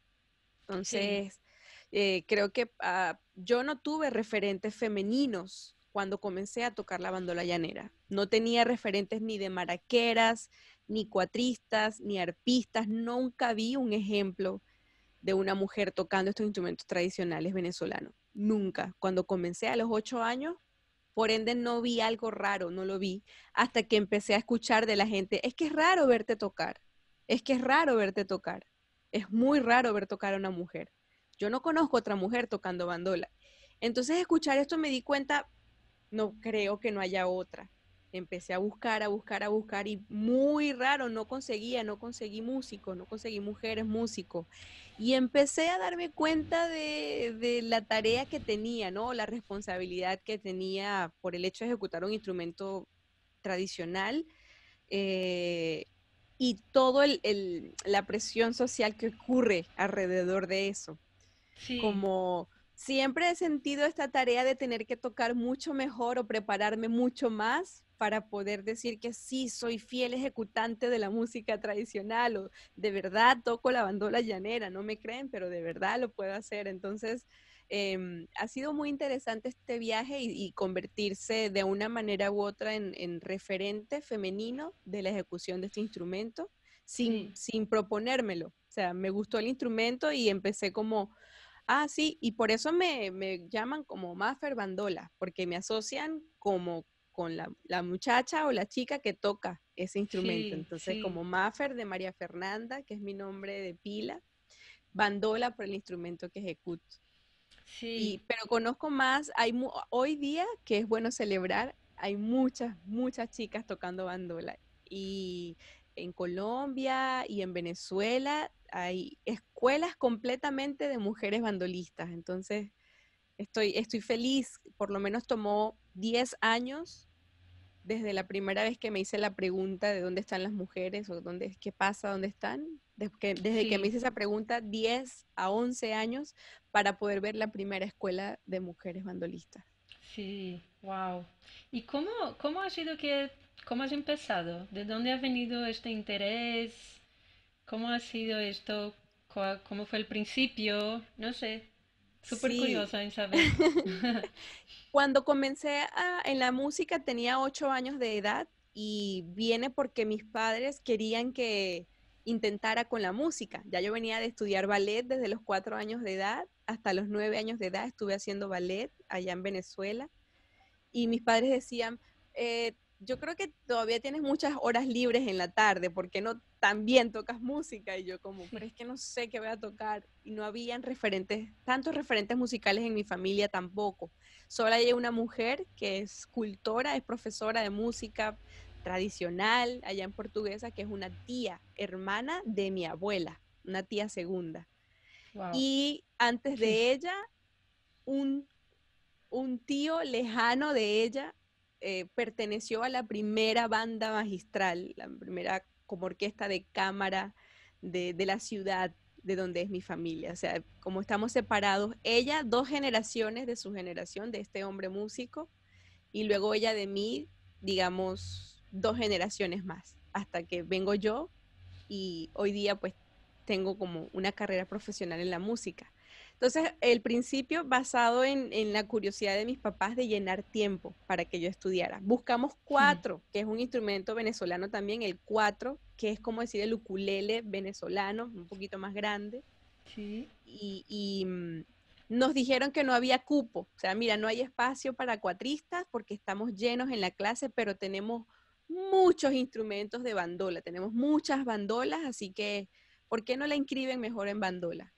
sí, Entonces, eh, creo que uh, yo no tuve referentes femeninos cuando comencé a tocar la bandola llanera. No tenía referentes ni de maraqueras, ni cuatristas, ni arpistas. Nunca vi un ejemplo de una mujer tocando estos instrumentos tradicionales venezolanos. Nunca. Cuando comencé a los ocho años, por ende no vi algo raro, no lo vi, hasta que empecé a escuchar de la gente, es que es raro verte tocar, es que es raro verte tocar, es muy raro ver tocar a una mujer. Yo no conozco otra mujer tocando bandola. Entonces escuchar esto me di cuenta, no creo que no haya otra. Empecé a buscar, a buscar, a buscar y muy raro, no conseguía, no conseguí músicos, no conseguí mujeres músicos. Y empecé a darme cuenta de, de la tarea que tenía, ¿no? La responsabilidad que tenía por el hecho de ejecutar un instrumento tradicional, eh, y todo el, el- la presión social que ocurre alrededor de eso. Sí, Como siempre he sentido esta tarea de tener que tocar mucho mejor o prepararme mucho más para poder decir que sí, soy fiel ejecutante de la música tradicional o de verdad toco la bandola llanera, no me creen, pero de verdad lo puedo hacer. Entonces, eh, ha sido muy interesante este viaje y, y convertirse de una manera u otra en, en referente femenino de la ejecución de este instrumento sin, sí, sin proponérmelo. O sea, me gustó el instrumento y empecé como. Ah, sí, y por eso me, me llaman como Mafer Bandola, porque me asocian como con la, la muchacha o la chica que toca ese instrumento. sí, Entonces, sí, como Mafer de María Fernanda, que es mi nombre de pila, Bandola por el instrumento que ejecuto. sí, Y, pero conozco más, hay mu- hoy día, que es bueno celebrar, hay muchas, muchas chicas tocando bandola. Y en Colombia y en Venezuela hay escuelas completamente de mujeres bandolistas. Entonces, estoy, estoy feliz, por lo menos tomó diez años desde la primera vez que me hice la pregunta de dónde están las mujeres o dónde, qué pasa, dónde están. Desde que, desde que me sí, hice esa pregunta, diez a once años para poder ver la primera escuela de mujeres bandolistas. sí, wow. ¿Y cómo, cómo ha sido que, cómo has empezado? ¿De dónde ha venido este interés? ¿Cómo ha sido esto? ¿Cuál- ¿Cómo fue el principio? No sé, súper Sí, curiosa en saber. cuando comencé a- en la música tenía ocho años de edad y viene porque mis padres querían que intentara con la música. Ya yo venía de estudiar ballet desde los cuatro años de edad hasta los nueve años de edad estuve haciendo ballet allá en Venezuela y mis padres decían, eh, yo creo que todavía tienes muchas horas libres en la tarde, ¿por qué no también tocas música? Y yo como, pero es que no sé qué voy a tocar. Y no habían referentes, tantos referentes musicales en mi familia tampoco. Solo hay una mujer que es cultora, es profesora de música tradicional allá en Portuguesa, que es una tía, hermana de mi abuela, una tía segunda. Wow. Y antes de ella, un un tío lejano de ella, eh, perteneció a la primera banda magistral, la primera como orquesta de cámara de, de la ciudad de donde es mi familia. O sea, como estamos separados, ella dos generaciones de su generación, de este hombre músico, y luego ella de mí, digamos, dos generaciones más, hasta que vengo yo y hoy día pues tengo como una carrera profesional en la música. Entonces, el principio basado en, en la curiosidad de mis papás de llenar tiempo para que yo estudiara. Buscamos cuatro, que es un instrumento venezolano también, el cuatro, que es como decir el ukulele venezolano, un poquito más grande, Sí, y, y mm, nos dijeron que no había cupo. O sea, mira, no hay espacio para cuatristas porque estamos llenos en la clase, pero tenemos muchos instrumentos de bandola, tenemos muchas bandolas, así que, ¿por qué no la inscriben mejor en bandola?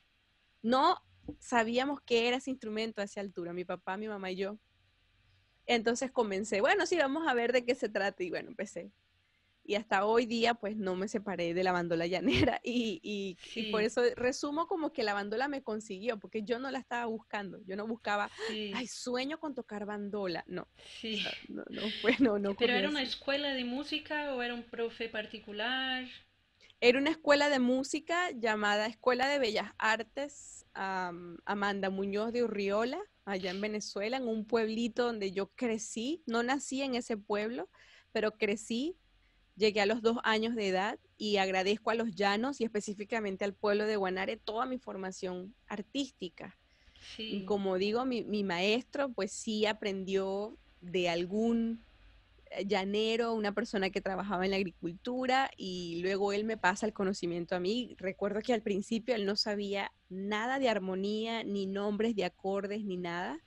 No sabíamos qué era ese instrumento a esa altura, mi papá, mi mamá y yo. Entonces comencé, bueno, sí, vamos a ver de qué se trata y bueno, empecé. Y hasta hoy día pues no me separé de la bandola llanera y, y, y por sí, eso resumo como que la bandola me consiguió, porque yo no la estaba buscando, yo no buscaba, sí, ay, sueño con tocar bandola, no, o sí. sea, no, no fue, no, no ¿Pero ocurrió era una así. escuela de música o era un profe particular? Era una escuela de música llamada Escuela de Bellas Artes, um, Amanda Muñoz de Urriola, allá en Venezuela, en un pueblito donde yo crecí, no nací en ese pueblo, pero crecí. Llegué a los dos años de edad y agradezco a los llanos y específicamente al pueblo de Guanare toda mi formación artística. Sí, Como digo, mi, mi maestro pues sí aprendió de algún eh, llanero, una persona que trabajaba en la agricultura y luego él me pasa el conocimiento a mí. Recuerdo que al principio él no sabía nada de armonía, ni nombres de acordes, ni nada,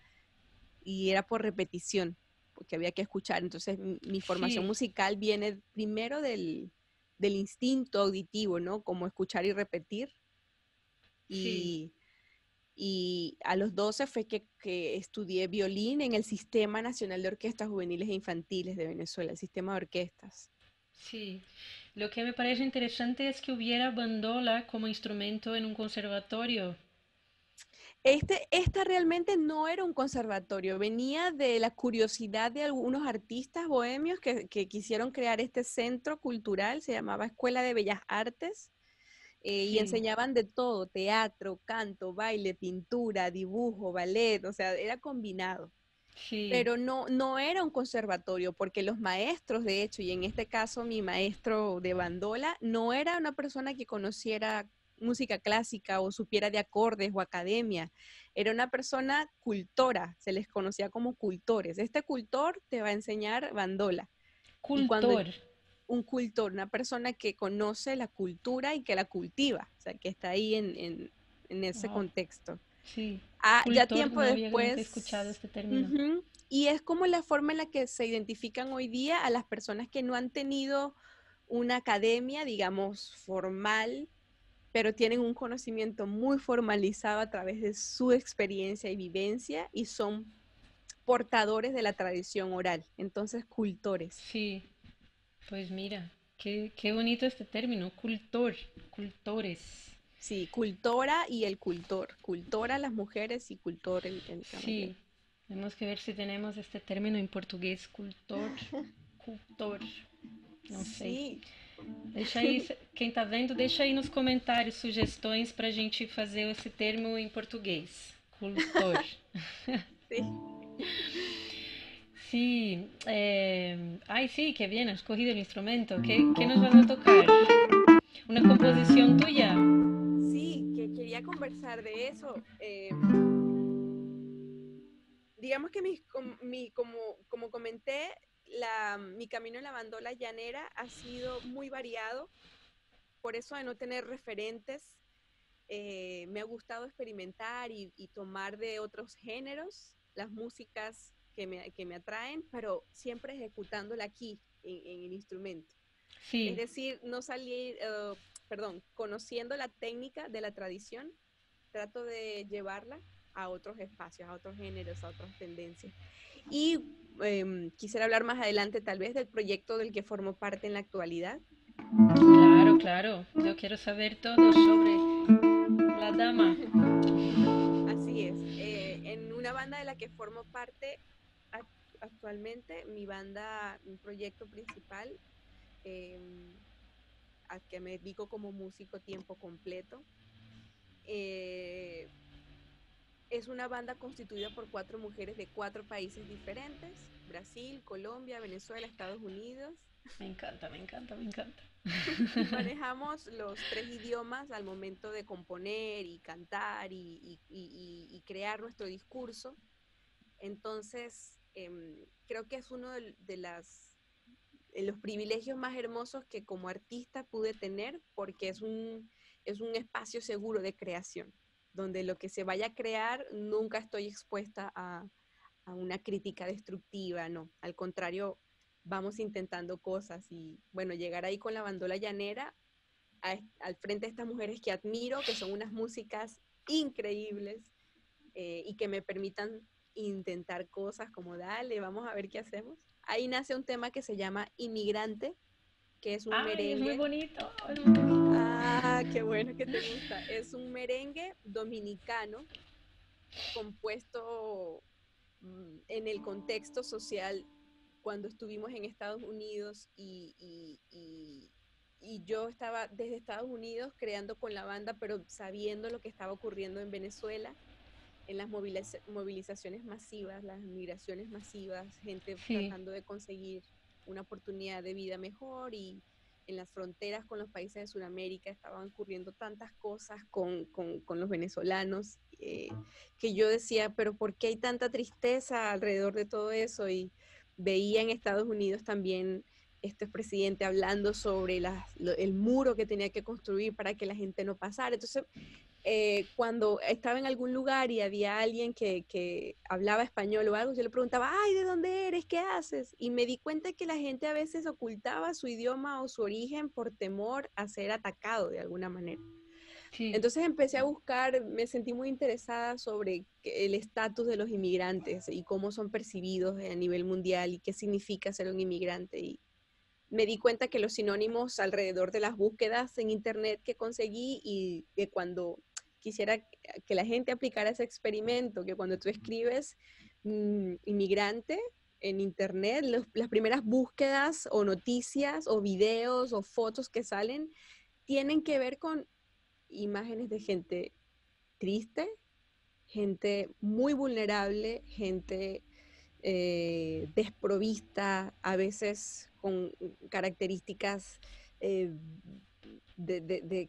y era por repetición, porque había que escuchar. Entonces, mi, mi formación sí, musical viene primero del, del instinto auditivo, ¿no? Como escuchar y repetir. sí, Y, Y a los doce fue que, que estudié violín en el Sistema Nacional de Orquestas Juveniles e Infantiles de Venezuela, el sistema de orquestas. Sí, lo que me parece interesante es que hubiera bandola como instrumento en un conservatorio. Este, esta realmente no era un conservatorio, venía de la curiosidad de algunos artistas bohemios que, que quisieron crear este centro cultural, se llamaba Escuela de Bellas Artes, eh, y Sí, enseñaban de todo, teatro, canto, baile, pintura, dibujo, ballet, o sea, era combinado. sí, Pero no, no era un conservatorio, porque los maestros, de hecho, y en este caso mi maestro de bandola, no era una persona que conociera música clásica o supiera de acordes o academia, era una persona cultora, se les conocía como cultores. Este cultor te va a enseñar bandola. Y cuando cultor. un cultor, una persona que conoce la cultura y que la cultiva, o sea, que está ahí en, en, en ese Wow, contexto. sí, Ah, ya cultor, tiempo no había nunca escuchado después, este término. ujú, y es como la forma en la que se identifican hoy día a las personas que no han tenido una academia, digamos, formal, pero tienen un conocimiento muy formalizado a través de su experiencia y vivencia y son portadores de la tradición oral, entonces cultores. Sí, pues mira, qué, qué bonito este término, cultor, cultores. Sí, cultora y el cultor. Cultora las mujeres y cultor el, el caballero. Sí, tenemos que ver si tenemos este término em português, cultor, cultor, não sei. Sí, Deixa aí, quem tá vendo, deixa aí nos comentários sugestões pra gente fazer esse termo em português. Cultor. sí. Sí, eh, ay, sí, qué bien, has cogido el instrumento. ¿Qué, qué nos vas a tocar? ¿Una composición tuya? Sí, que quería conversar de eso. Eh, digamos que mi, com- mi- como, como comenté, la, mi camino en la bandola llanera ha sido muy variado, por eso de no tener referentes, eh, me ha gustado experimentar y, y tomar de otros géneros las músicas que me, que me atraen, pero siempre ejecutándola aquí, en, en el instrumento. Es Sí, decir, no salir, uh, perdón, conociendo la técnica de la tradición, trato de llevarla a otros espacios, a otros géneros, a otras tendencias. Y eh, quisiera hablar más adelante tal vez del proyecto del que formo parte en la actualidad. claro, claro. Yo quiero saber todo sobre la dama. Así es. Eh, en una banda de la que formo parte actualmente, mi banda, mi proyecto principal, eh, a que me dedico como músico tiempo completo, eh, es una banda constituida por cuatro mujeres de cuatro países diferentes: Brasil, Colombia, Venezuela, Estados Unidos. Me encanta, me encanta, me encanta. Y manejamos los tres idiomas al momento de componer y cantar y, y, y, y crear nuestro discurso. Entonces, eh, creo que es uno de, de, las, de los privilegios más hermosos que como artista pude tener, porque es un, es un espacio seguro de creación, donde lo que se vaya a crear nunca estoy expuesta a, a una crítica destructiva, no, al contrario, vamos intentando cosas y bueno, llegar ahí con la bandola llanera a, al frente de estas mujeres que admiro, que son unas músicas increíbles, eh, y que me permitan intentar cosas como dale, vamos a ver qué hacemos. Ahí nace un tema que se llama Inmigrante, que es un Ay, es muy merengue. bonito, es muy bonito. Ah, qué bueno que te gusta. Es un merengue dominicano compuesto mm, en el contexto social cuando estuvimos en Estados Unidos y, y, y, y, yo estaba desde Estados Unidos creando con la banda, pero sabiendo lo que estaba ocurriendo en Venezuela, en las moviliz movilizaciones masivas, las migraciones masivas, gente Sí, tratando de conseguir una oportunidad de vida mejor, y en las fronteras con los países de Sudamérica estaban ocurriendo tantas cosas con, con, con los venezolanos, eh, que yo decía, pero ¿por qué hay tanta tristeza alrededor de todo eso? Y veía en Estados Unidos también este presidente hablando sobre las, lo, el muro que tenía que construir para que la gente no pasara. Entonces, eh, cuando estaba en algún lugar y había alguien que, que, hablaba español o algo, yo le preguntaba, ay, ¿de dónde eres? ¿Qué haces? Y me di cuenta que la gente a veces ocultaba su idioma o su origen por temor a ser atacado de alguna manera. Sí. Entonces empecé a buscar, me sentí muy interesada sobre el estatus de los inmigrantes y cómo son percibidos a nivel mundial y qué significa ser un inmigrante. Y me di cuenta que los sinónimos alrededor de las búsquedas en internet que conseguí y que cuando quisiera que la gente aplicara ese experimento, que cuando tú escribes mmm, inmigrante en internet, los, las primeras búsquedas o noticias o videos o fotos que salen tienen que ver con imágenes de gente triste, gente muy vulnerable, gente eh, desprovista, a veces con características eh, de, de, de,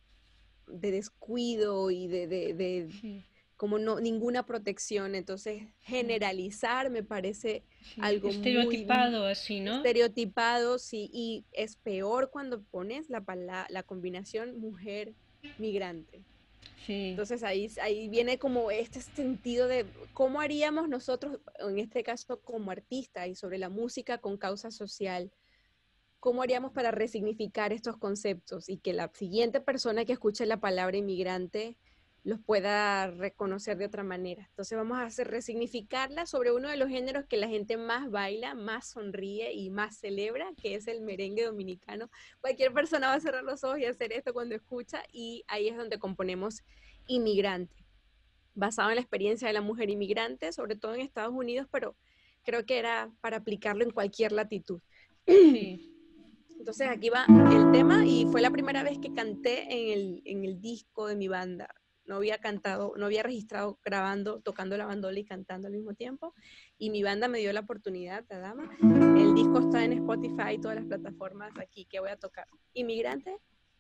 de, descuido y de, de, de Sí. como no, ninguna protección. Entonces, Sí. generalizar me parece Sí. algo muy Estereotipado así, ¿no? estereotipado, sí, y es peor cuando pones la, la combinación mujer migrante. Sí. Entonces ahí, ahí viene como este sentido de cómo haríamos nosotros, en este caso como artista y sobre la música con causa social, cómo haríamos para resignificar estos conceptos y que la siguiente persona que escuche la palabra inmigrante los pueda reconocer de otra manera. Entonces vamos a hacer resignificarla sobre uno de los géneros que la gente más baila, más sonríe y más celebra, que es el merengue dominicano. Cualquier persona va a cerrar los ojos y hacer esto cuando escucha, y ahí es donde componemos Inmigrante, basado en la experiencia de la mujer inmigrante, sobre todo en Estados Unidos, pero creo que era para aplicarlo en cualquier latitud. Sí. Entonces aquí va el tema y fue la primera vez que canté en el, en el disco de mi banda. No había cantado, no había registrado grabando, tocando la bandola y cantando al mismo tiempo. Y mi banda me dio la oportunidad, la dama. El disco está en Spotify y todas las plataformas aquí que voy a tocar. Inmigrante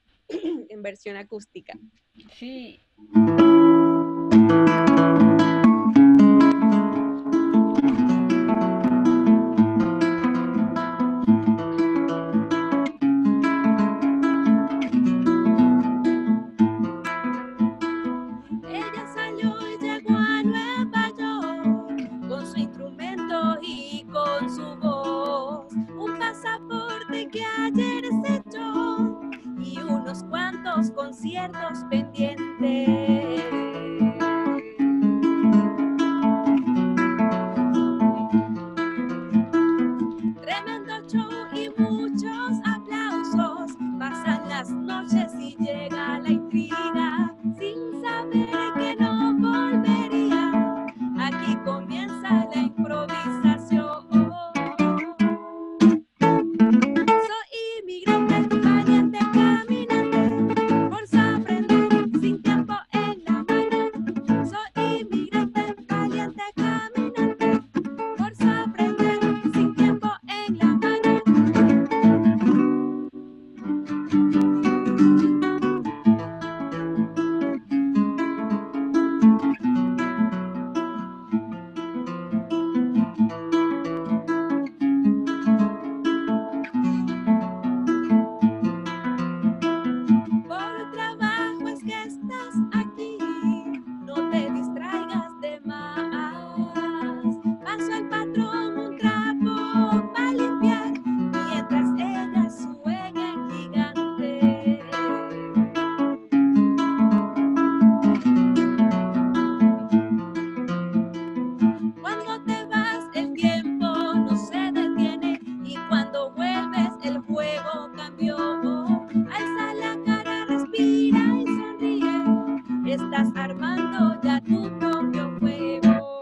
en versión acústica. Sí. Ella salió y llegó a Nueva York con su instrumento y con su voz, un pasaporte que ayer se echó y unos cuantos conciertos pendientes. Tremendo show y muchos aplausos, pasan las noches y llega la intriga, sin saber que no volvería, aquí comienza la improvisación. Soy inmigrante, valiente caminante, por aprender sin tiempo en la mano. Soy inmigrante, valiente caminante, por aprender sin tiempo en la mano. Por trabajo es que estás aquí, no te distraigas de más. Paso al patrón un trapo para limpiar, mientras ellas juegan gigante. Cuando te vas el tiempo no se detiene y cuando vuelves el juego cambió. Alza la cara, respira y sonríe, estás armando ya tu propio juego.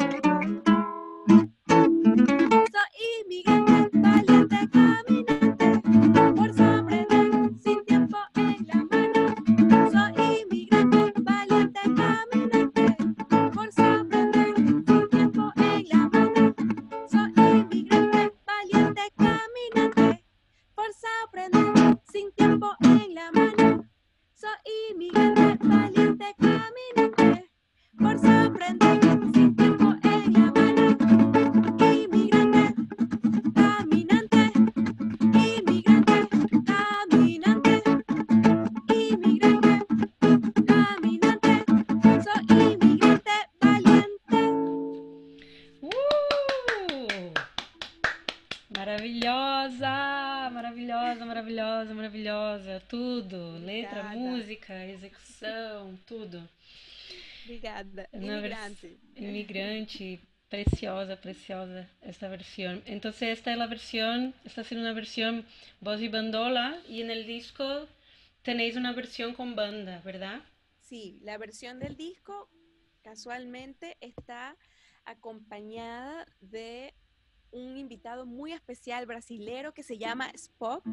Soy inmigrante, valiente caminante, por aprender sin tiempo en la mano. Soy inmigrante, valiente caminante, por aprender sin tiempo en la mano. Soy inmigrante, valiente caminante, por aprender sin tiempo en la mano. Soy inmigrante, valiente caminante, por aprender sin tiempo en la mano. Inmigrante, caminante, inmigrante, caminante, inmigrante, caminante, soy inmigrante valiente. Uh! Maravilhosa! Ah, maravilhosa, maravilhosa, maravilhosa. Tudo. Letra, Obrigada, música, execução, tudo. obrigada. Una vers- Imigrante. Inmigrante, preciosa, preciosa esta versión. Entonces esta es la versión, esta es una versión voz y bandola y en el disco tenéis una versión con banda, ¿verdad? Sí, la versión del disco casualmente está acompañada de un invitado muy especial brasilero que se llama Spock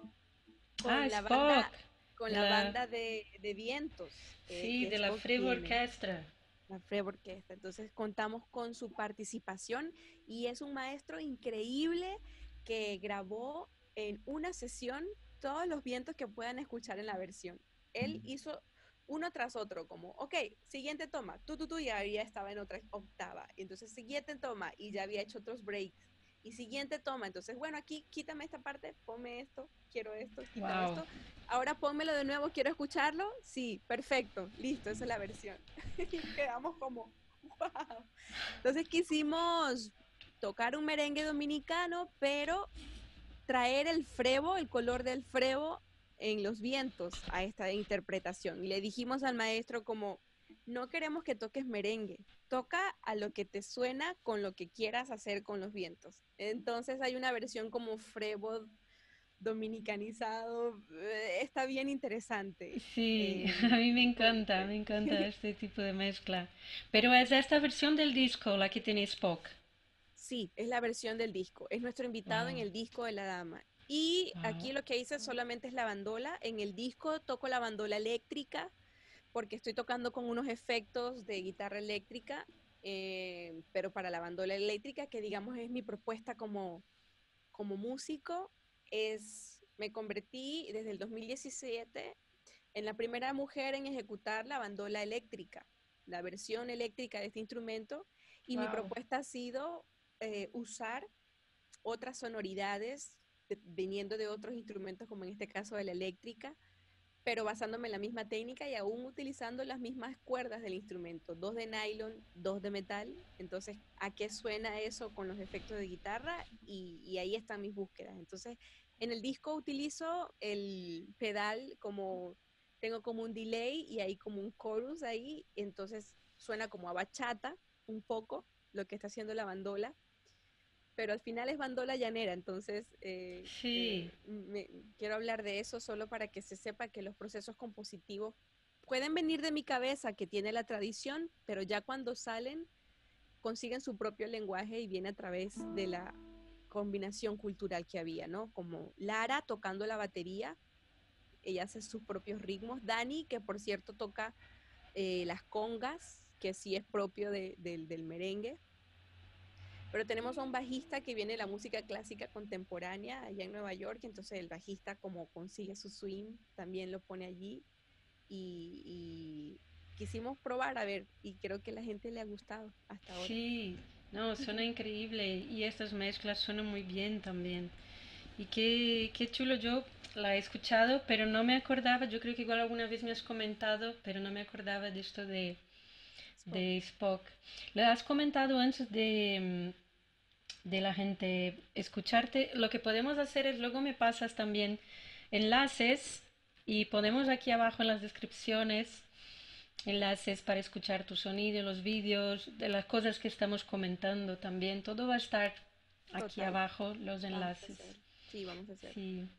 Ah, con la Spock, banda con de la la, banda de, de vientos eh, sí, que de la Spock Frevo tiene, Orquestra. la Frevo Orquesta. Entonces contamos con su participación y es un maestro increíble que grabó en una sesión todos los vientos que puedan escuchar en la versión. Él hizo uno tras otro, como, ok, siguiente toma, tú, tú, tú, y ya estaba en otra octava. Y entonces, siguiente toma, y ya había hecho otros breaks. Y siguiente toma, entonces, bueno, aquí quítame esta parte, ponme esto, quiero esto, quítame Wow. esto. Ahora pónmelo de nuevo, quiero escucharlo. Sí, perfecto, listo, esa es la versión. Y quedamos como, wow. Entonces quisimos tocar un merengue dominicano, pero traer el frevo, el color del frevo en los vientos a esta interpretación. Y le dijimos al maestro como, no queremos que toques merengue, toca a lo que te suena con lo que quieras hacer con los vientos. Entonces hay una versión como frevo dominicanizado, eh, está bien interesante. Sí, Eh, a mí me con, encanta, me encanta este tipo de mezcla. Pero es esta versión del disco la que tiene Spock. Sí, es la versión del disco. Es nuestro invitado en Wow, el disco de la dama. Y wow. aquí lo que hice solamente es la bandola. En el disco toco la bandola eléctrica porque estoy tocando con unos efectos de guitarra eléctrica, eh, pero para la bandola eléctrica, que digamos es mi propuesta como, como músico, es, me convertí desde el dos mil diecisiete en la primera mujer en ejecutar la bandola eléctrica, la versión eléctrica de este instrumento, y mi Wow. propuesta ha sido eh, usar otras sonoridades de, viniendo de otros instrumentos, como en este caso de la eléctrica, pero basándome en la misma técnica y aún utilizando las mismas cuerdas del instrumento, dos de nylon, dos de metal. Entonces, ¿a qué suena eso con los efectos de guitarra? Y, y ahí están mis búsquedas. Entonces, en el disco utilizo el pedal como, tengo como un delay y hay como un chorus ahí, entonces suena como a bachata un poco lo que está haciendo la bandola, pero al final es bandola llanera, entonces eh, Sí, eh, me, quiero hablar de eso solo para que se sepa que los procesos compositivos pueden venir de mi cabeza, que tiene la tradición, pero ya cuando salen consiguen su propio lenguaje y viene a través de la combinación cultural que había, ¿no? Como Lara tocando la batería, ella hace sus propios ritmos, Dani, que por cierto toca eh, las congas, que sí es propio de, de, del merengue, pero tenemos a un bajista que viene de la música clásica contemporánea allá en Nueva York, entonces el bajista como consigue su swing, también lo pone allí y, y quisimos probar a ver y creo que a la gente le ha gustado hasta ahora. sí. No, suena increíble y estas mezclas suenan muy bien también. Y qué, qué chulo, yo la he escuchado, pero no me acordaba, yo creo que igual alguna vez me has comentado, pero no me acordaba de esto de, Spock. de Spock. Lo has comentado antes de, mm, de la gente escucharte. Lo que podemos hacer es, luego me pasas también enlaces y ponemos aquí abajo en las descripciones enlaces para escuchar tu sonido, los vídeos, de las cosas que estamos comentando también. Todo va a estar aquí Total, abajo, los vamos a enlaces. hacer. Sí, vamos a hacer. Sí.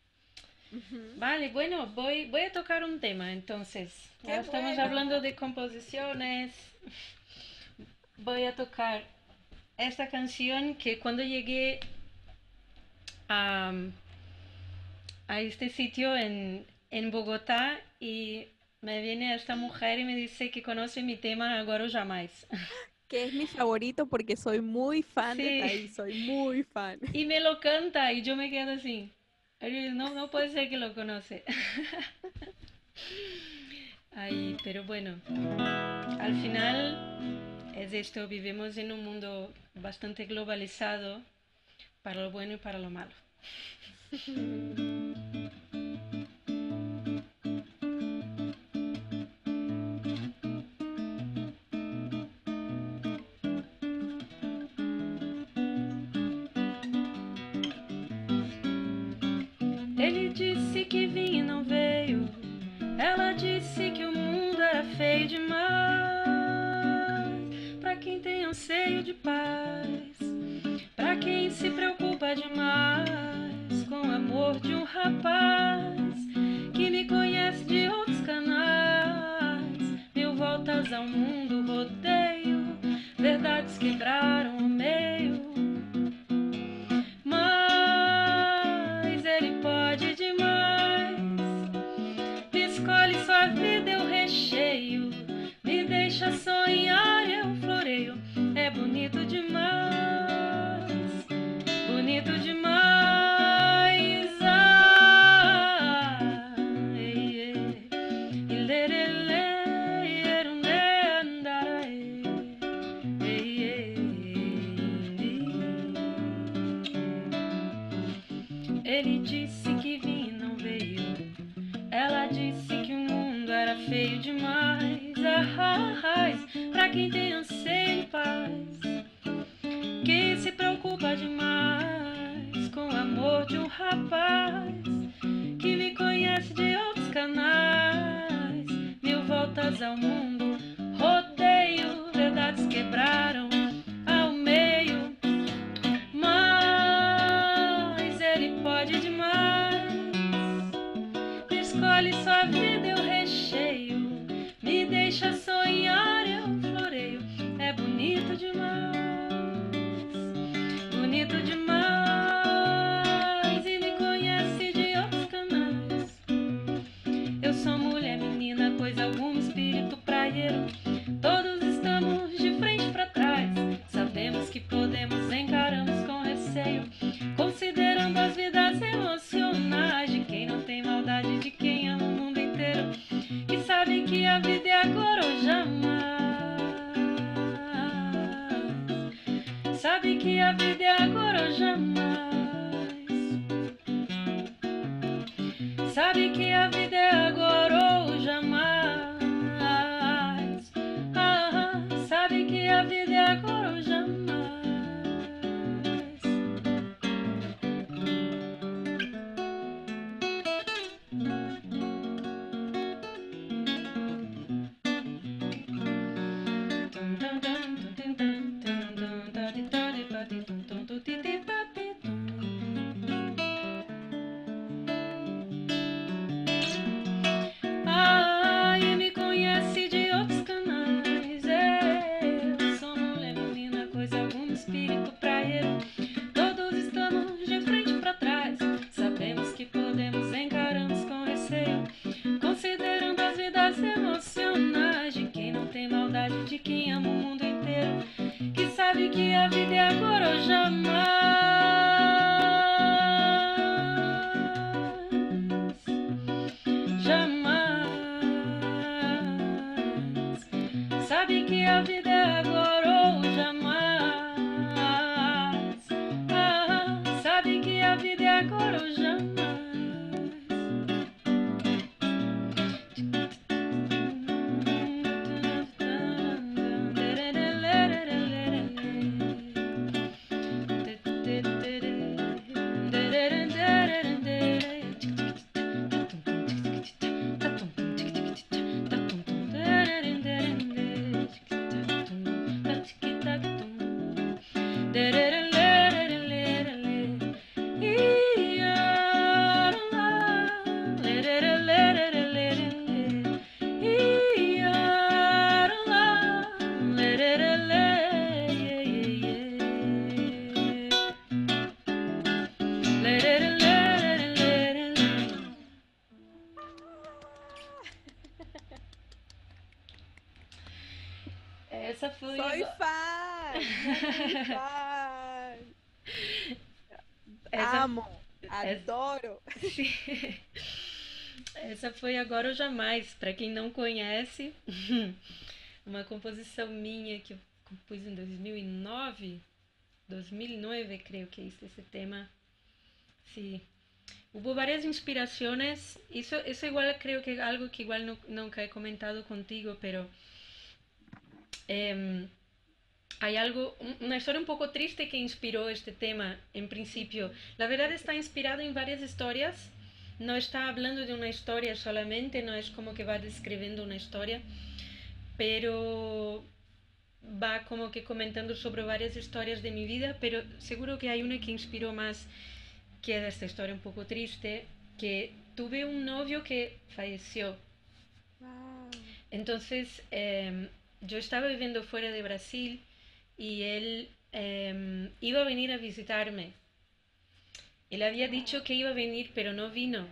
Ujú. Vale, bueno, voy, voy a tocar un tema entonces. Qué Ahora estamos bueno. hablando de composiciones. Voy a tocar esta canción que cuando llegué a, a este sitio en, en Bogotá y me viene esta mujer y me dice que conoce mi tema Agora o Jamais. Que es mi favorito porque soy muy fan de Sí, Thaís, soy muy fan. y me lo canta y yo me quedo así. No, no puede ser que lo conoce. Ay, pero bueno, al final es esto, vivimos en un mundo bastante globalizado para lo bueno y para lo malo. Ele disse que vinha e não veio. Ela disse que o mundo era feio demais. Pra quem tem anseio de paz, pra quem se preocupa demais com o amor de um rapaz que me conhece de outros canais. Mil voltas ao mundo rodeio, verdades quebraram o meio. Mas ele pode demais. Escolhe sua vida, eu recheio. Me deixa sonhar, eu floreio. É bonito demais, bonito demais. Ah, ei, ei. Ilerele, erunde, andarae. Ei, ei, ei. Ele disse que vinha e não veio. Ela disse que o mundo era feio demais. Ah, pra quem tem anseio de paz, quem se preocupa demais com o amor de um rapaz que me conhece de outros canais. Mil voltas ao mundo rodeio, verdades quebraram ao meio. Mas ele pode demais. Escolhe sua vida, eu recheio. Me deixa sonhar, eu floreio. É bonito demais, bonito demais. E me conhece de outros canais. Eu sou mulher, menina, coisa alguma, espírito praieiro. Todos estamos de frente pra trás. Sabemos que podemos, encaramos com receio, considerando as vidas emocionais de quem não tem maldade, de quem ama o mundo inteiro, que sabe que a vida é agora ou jamais. Sabe que a vida é agora ou jamais. Sabe que a vida é agora ou jamais. Ah, sabe que a vida é agora ou jamais. Ai, me conhece de outros canais. Eu sou mulher, menina, coisa alguma, espírito praieiro. Todos estamos de frente pra trás. Sabemos que podemos, encaramos com receio, considerando as vidas emocionais de quem não tem maldade, de quem ama o mundo inteiro, que sabe que a vida é agora ou jamais. Jamais. Sabe que a vida é agora ou jamais. Ah, sabe que a vida é agora ou jamais. Essa foi. Soy fan, muy fan. Essa, Amo, essa, adoro. sim. Essa foi Agora ou Jamais. Para quem não conhece, uma composição minha que eu compus em dois mil e nove, dois mil e nove creo que es ese tema. Sí. Hubo varias inspiraciones. Eso, eso igual creo que es algo que igual no, nunca he comentado contigo, pero eh, hay algo, una historia un poco triste que inspiró este tema en principio. La verdad está inspirado en varias historias no está hablando de una historia solamente, no es como que va describiendo una historia, pero va como que comentando sobre varias historias de mi vida, pero seguro que hay una que inspiró más, que es esta historia un poco triste, que tuve un novio que falleció. Wow. Entonces, eh, yo estaba viviendo fuera de Brasil y él eh, iba a venir a visitarme. Él había dicho Wow. que iba a venir, pero no vino.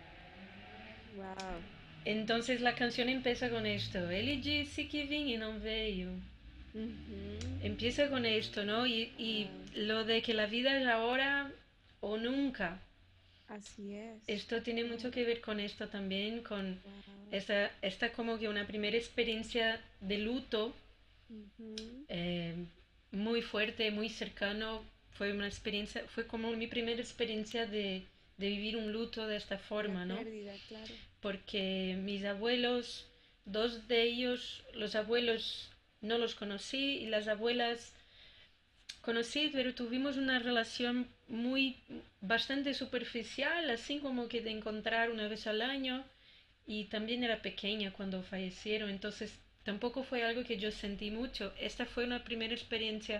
Wow. Entonces la canción empieza con esto. Ele disse que vinha y no veio. Ujú. Empieza con esto, ¿no? Y, y Wow. lo de que la vida es ahora o nunca. Así es. Esto tiene mucho Wow. que ver con esto también, con Wow. esta, esta como que una primera experiencia de luto Ujú. eh, muy fuerte, muy cercano. Fue una experiencia, fue como mi primera experiencia de, de vivir un luto de esta La forma, ¿no? pérdida, claro. Porque mis abuelos, dos de ellos, los abuelos no los conocí y las abuelas conocí, pero tuvimos una relación muy, bastante superficial, así como que de encontrar una vez al año y también era pequeña cuando fallecieron, entonces tampoco fue algo que yo sentí mucho. Esta fue una primera experiencia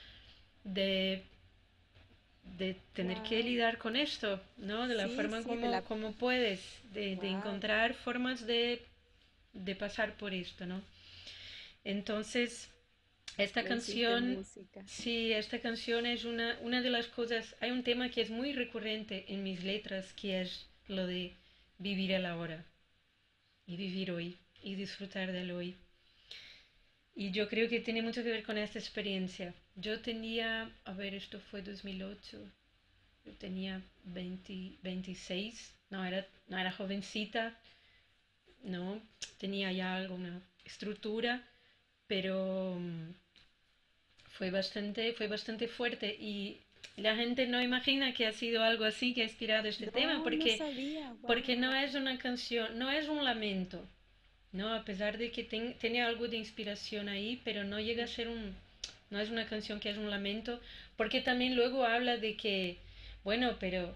de, de tener que Wow. lidiar con esto, ¿no? De la Sí, forma sí, de como, la... como puedes, de, de Wow. encontrar formas de, de pasar por esto, ¿no? Entonces, esta Lo hiciste en canción, música. sí, esta canción es una, una de las cosas, hay un tema que es muy recurrente en mis letras, que es lo de vivir el ahora y vivir hoy y disfrutar del hoy. Y yo creo que tiene mucho que ver con esta experiencia. Yo tenía, a ver, esto fue dos mil ocho, yo tenía veinte, veintiséis, no era, no era jovencita, no, tenía ya alguna estructura, pero mm, fue bastante, fue bastante fuerte y la gente no imagina que ha sido algo así que ha inspirado este tema, No, no porque, sabía. porque no Wow. es una canción, no es un lamento, ¿no? A pesar de que ten- tiene algo de inspiración ahí, pero no llega a ser un, no es una canción que es un lamento, porque también luego habla de que, bueno, pero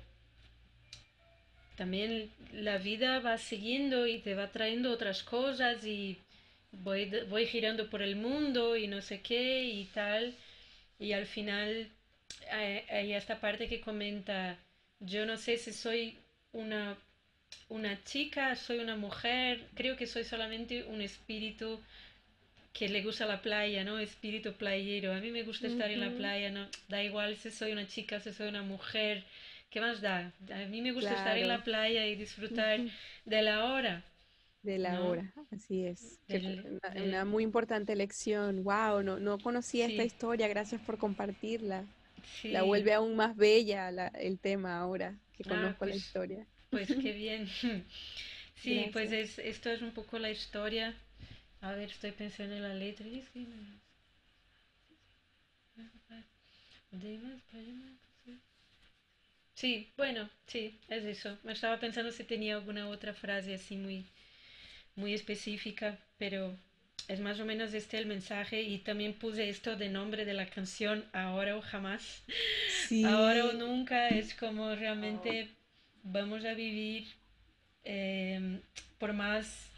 también la vida va siguiendo y te va trayendo otras cosas y voy, voy girando por el mundo y no sé qué y tal. Y al final hay, hay esta parte que comenta, yo no sé si soy una, una chica, soy una mujer, creo que soy solamente un espíritu que le gusta la playa, ¿no? Espíritu playero. A mí me gusta estar en la Ujú. playa, ¿no? Da igual si soy una chica, si soy una mujer, ¿qué más da? A mí me gusta estar en la Claro. playa y disfrutar Ujú. de la hora, De la ¿no? hora, así es. Que cu- Del, una, del, una muy importante lección. Wow, no, no conocía esta sí, historia. Gracias por compartirla. La sí. vuelve aún más bella la- el tema ahora que Ah, conozco la pues, historia. pues qué bien. Sí, pues Gracias. es, esto es un poco la historia. A ver, estoy pensando en la letra. Y es que sí, bueno, sí, es eso. Me estaba pensando si tenía alguna otra frase así muy, muy específica, pero es más o menos este el mensaje y también puse esto de nombre de la canción, Ahora o Jamás. Ahora o Sí. nunca es como Wow. realmente vamos a vivir eh, por más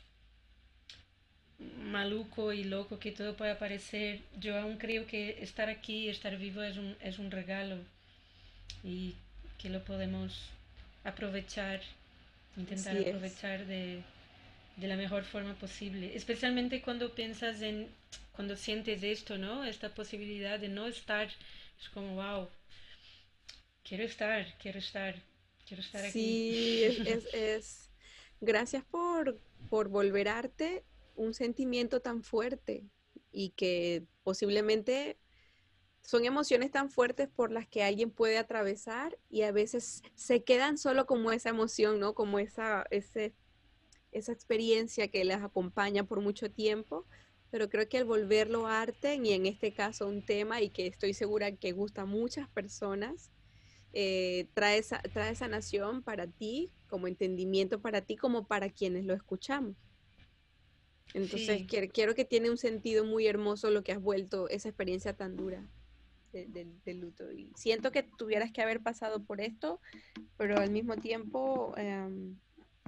maluco y loco que todo pueda parecer, yo aún creo que estar aquí, estar vivo es un, es un regalo y que lo podemos aprovechar, intentar Así es. aprovechar de, de la mejor forma posible, especialmente cuando piensas en, cuando sientes esto, ¿no? Esta posibilidad de no estar, es como, wow, quiero estar, quiero estar, quiero estar aquí. Sí, es, es, es- gracias por, por volver arte un sentimiento tan fuerte y que posiblemente son emociones tan fuertes por las que alguien puede atravesar y a veces se quedan solo como esa emoción, ¿no? Como esa, ese, esa experiencia que las acompaña por mucho tiempo. Pero creo que al volverlo arte, y en este caso un tema, y que estoy segura que gusta a muchas personas, eh, trae, sa- trae sanación para ti, como entendimiento para ti, como para quienes lo escuchamos. Entonces, Sí, quiero, quiero que tiene un sentido muy hermoso lo que has vuelto esa experiencia tan dura de- del del luto. Y siento que tuvieras que haber pasado por esto, pero al mismo tiempo, em,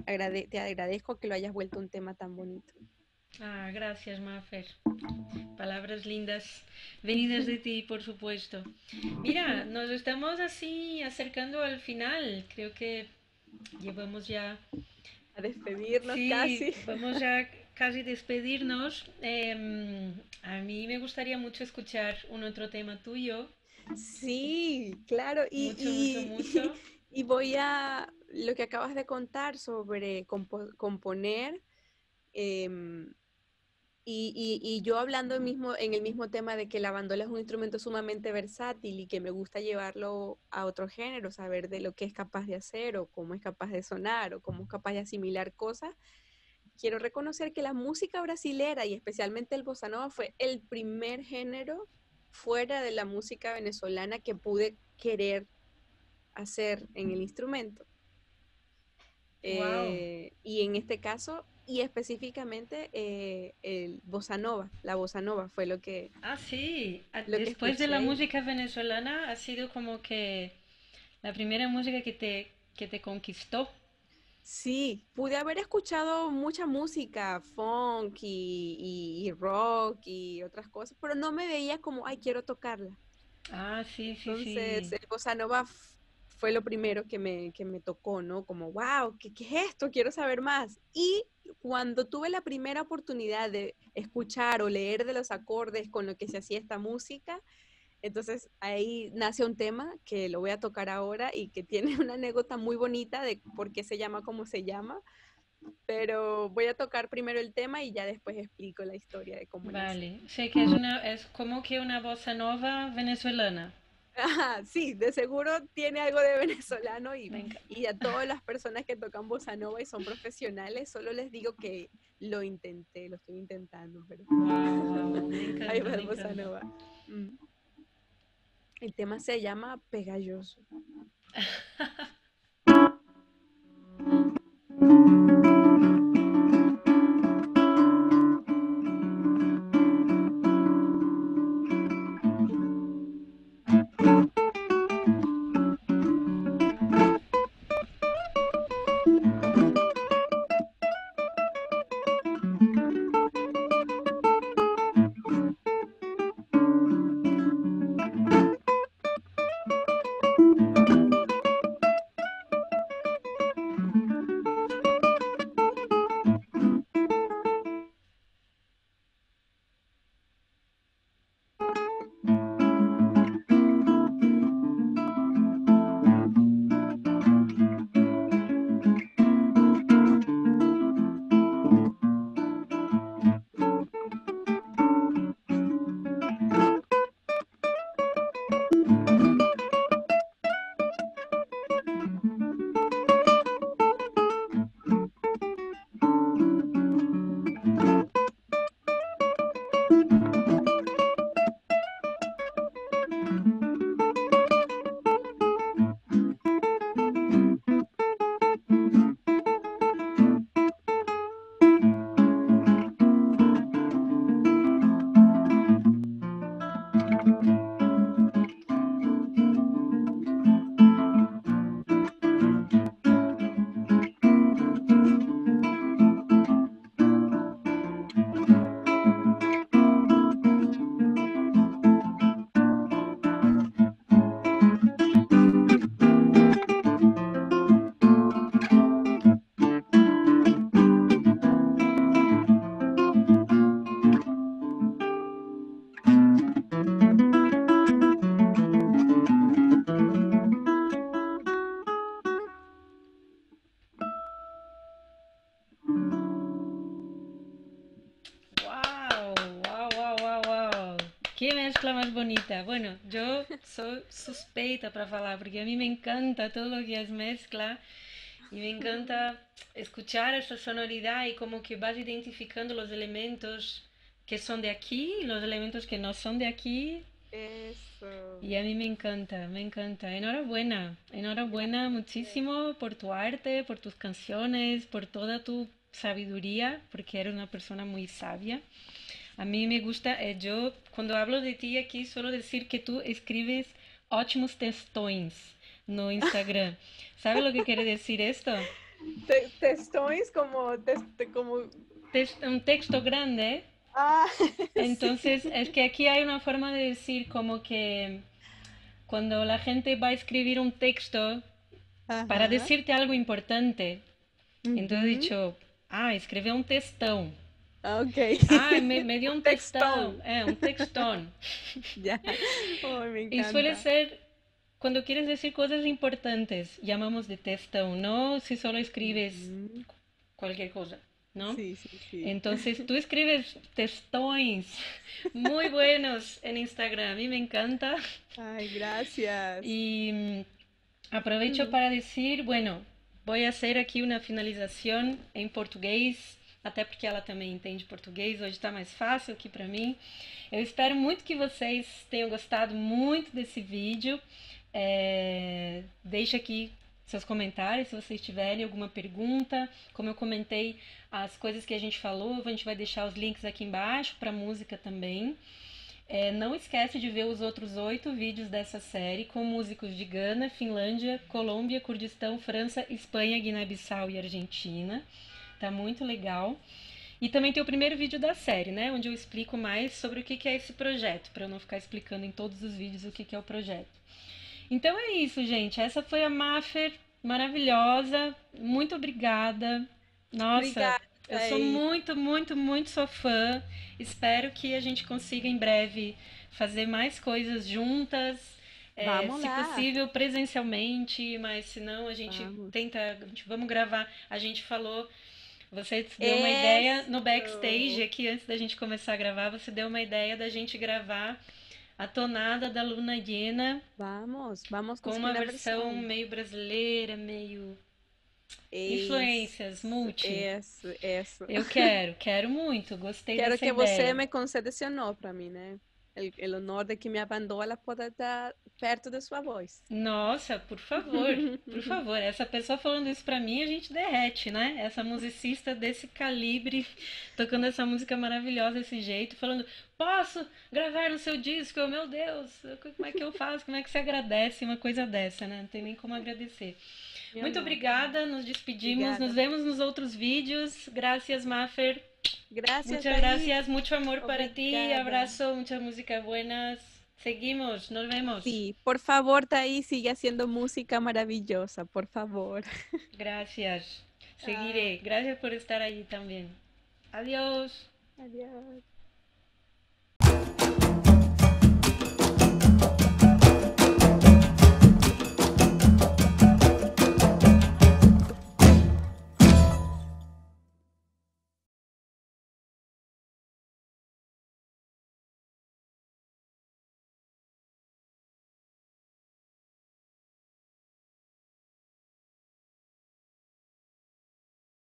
agrade- te agradezco que lo hayas vuelto un tema tan bonito. Ah, gracias, Mafer. Palabras lindas, venidas de ti, por supuesto. Mira, nos estamos así acercando al final. Creo que llevamos ya, A despedirnos sí, casi. vamos ya casi despedirnos. Em, a mí me gustaría mucho escuchar un otro tema tuyo. Sí, claro, y, Mucho, mucho, y, mucho. y voy a lo que acabas de contar sobre compo- componer. em, Y, y- y yo hablando el mismo, en el mismo tema de que la bandola es un instrumento sumamente versátil y que me gusta llevarlo a otro género, saber de lo que es capaz de hacer o cómo es capaz de sonar o cómo es capaz de asimilar cosas, quiero reconocer que la música brasilera y especialmente el bossa nova fue el primer género fuera de la música venezolana que pude querer hacer en el instrumento. Wow. Eh, y en este caso, y específicamente eh, el bossa nova, la bossa nova fue lo que, Ah, sí. Ah, lo que después de la escuché. música venezolana ha sido como que la primera música que te, que te conquistó. Sí, pude haber escuchado mucha música, funk y, y- y rock y otras cosas, pero no me veía como, ay, quiero tocarla. Ah, sí, sí, Entonces, sí. el bossa nova f- fue lo primero que me, que me tocó, ¿no? Como, wow, ¿qué, qué es esto? Quiero saber más. Y cuando tuve la primera oportunidad de escuchar o leer de los acordes con lo que se hacía esta música, entonces ahí nace un tema que lo voy a tocar ahora y que tiene una anécdota muy bonita de por qué se llama como se llama, pero voy a tocar primero el tema y ya después explico la historia de cómo nace. Vale. Sé que es una, es como que una bossa nova venezolana. Ajá, sí, de seguro tiene algo de venezolano y, Me encanta. y a todas las personas que tocan bossa nova y son profesionales, solo les digo que lo intenté, lo estoy intentando, pero Wow, wow. Me ahí encanta, va el me bossa encanta. nova. Mm. El tema se llama Pegalloso. Wow, wow, wow, wow, wow. Qué mezcla más bonita. Bueno, yo soy suspeita para falar porque a mí me encanta todo lo que es mezcla y me encanta escuchar esa sonoridad y como que vas identificando los elementos que son de aquí y los elementos que no son de aquí. Eso. Y a mí me encanta, me encanta. Enhorabuena, enhorabuena Gracias. muchísimo por tu arte, por tus canciones, por toda tu sabiduría, porque eres una persona muy sabia. A mí me gusta, eh, yo cuando hablo de ti aquí suelo decir que tú escribes ótimos textões no Instagram. ¿Sabes lo que quiere decir esto? Te- Textões como, te- como... Tes- un texto grande. Ah, Entonces, sí. es que aquí hay una forma de decir como que cuando la gente va a escribir un texto para Ajá. decirte algo importante, entonces he Ujú. dicho, ah, escreveu um textão. Ah, ok. Ah, me, me dio Un un textão. textón. Eh, un textón. Ya. Oh, me Y suele encanta. ser cuando quieres decir cosas importantes, llamamos de textão, no si solo escribes Ujú. cualquier cosa, ¿no? Sí, sí, sí. Entonces tú escribes textões muy buenos en Instagram, a mí me encanta. Ay, gracias. Y mm, aprovecho Mm. para decir, bueno, voy a hacer aqui uma finalização em português, até porque ela também entende português, hoje está mais fácil aqui para mim. Eu espero muito que vocês tenham gostado muito desse vídeo. É, deixa aqui seus comentários se vocês tiverem alguma pergunta. Como eu comentei as coisas que a gente falou, a gente vai deixar os links aqui embaixo para música também. É, não esquece de ver os outros oito vídeos dessa série com músicos de Gana, Finlândia, Colômbia, Kurdistão, França, Espanha, Guiné-Bissau e Argentina. Tá muito legal. E também tem o primeiro vídeo da série, né? Onde eu explico mais sobre o que é esse projeto, para eu não ficar explicando em todos os vídeos o que é o projeto. Então é isso, gente. Essa foi a Maffer maravilhosa. Muito obrigada. Nossa, Obrigada, eu sou Thaís. muito, muito, muito sua fã. Espero que a gente consiga em breve fazer mais coisas juntas. É, Vamos se lá. possível presencialmente, mas se não a gente Vamos. tenta, a gente, vamos gravar. A gente falou, você deu uma ideia no backstage Eso. aqui antes da gente começar a gravar, você deu uma ideia da gente gravar a tonada da Luna Llena Vamos, vamos a com conseguir uma una versão versión. meio brasileira, meio Eso, influências, multi. eso, eso. Eu quero, quero muito, gostei Quero dessa que você ideia. me conceda esse honor para mim, né? El, el honor de que minha bandola possa estar perto de sua voz. Nossa, por favor, por favor, essa pessoa falando isso pra mim, a gente derrete, né? Essa musicista desse calibre, tocando essa música maravilhosa desse jeito, falando, posso gravar no seu disco? Eu, meu Deus, como é que eu faço? Como é que você agradece uma coisa dessa, né? Não tem nem como agradecer. Meu Muito honor. obrigada, nos despedimos, nos Obrigada. vemos nos outros vídeos. Gracias, Maffer. Gracias, Muchas Thaís. gracias, mucho amor para ti, Obrigada. abrazo, muchas músicas buenas. Seguimos, nos vemos. Sí, por favor, Thaís, sigue haciendo música maravillosa, por favor. Gracias. Chao. Seguiré. Gracias por estar allí también. Adiós. Adiós.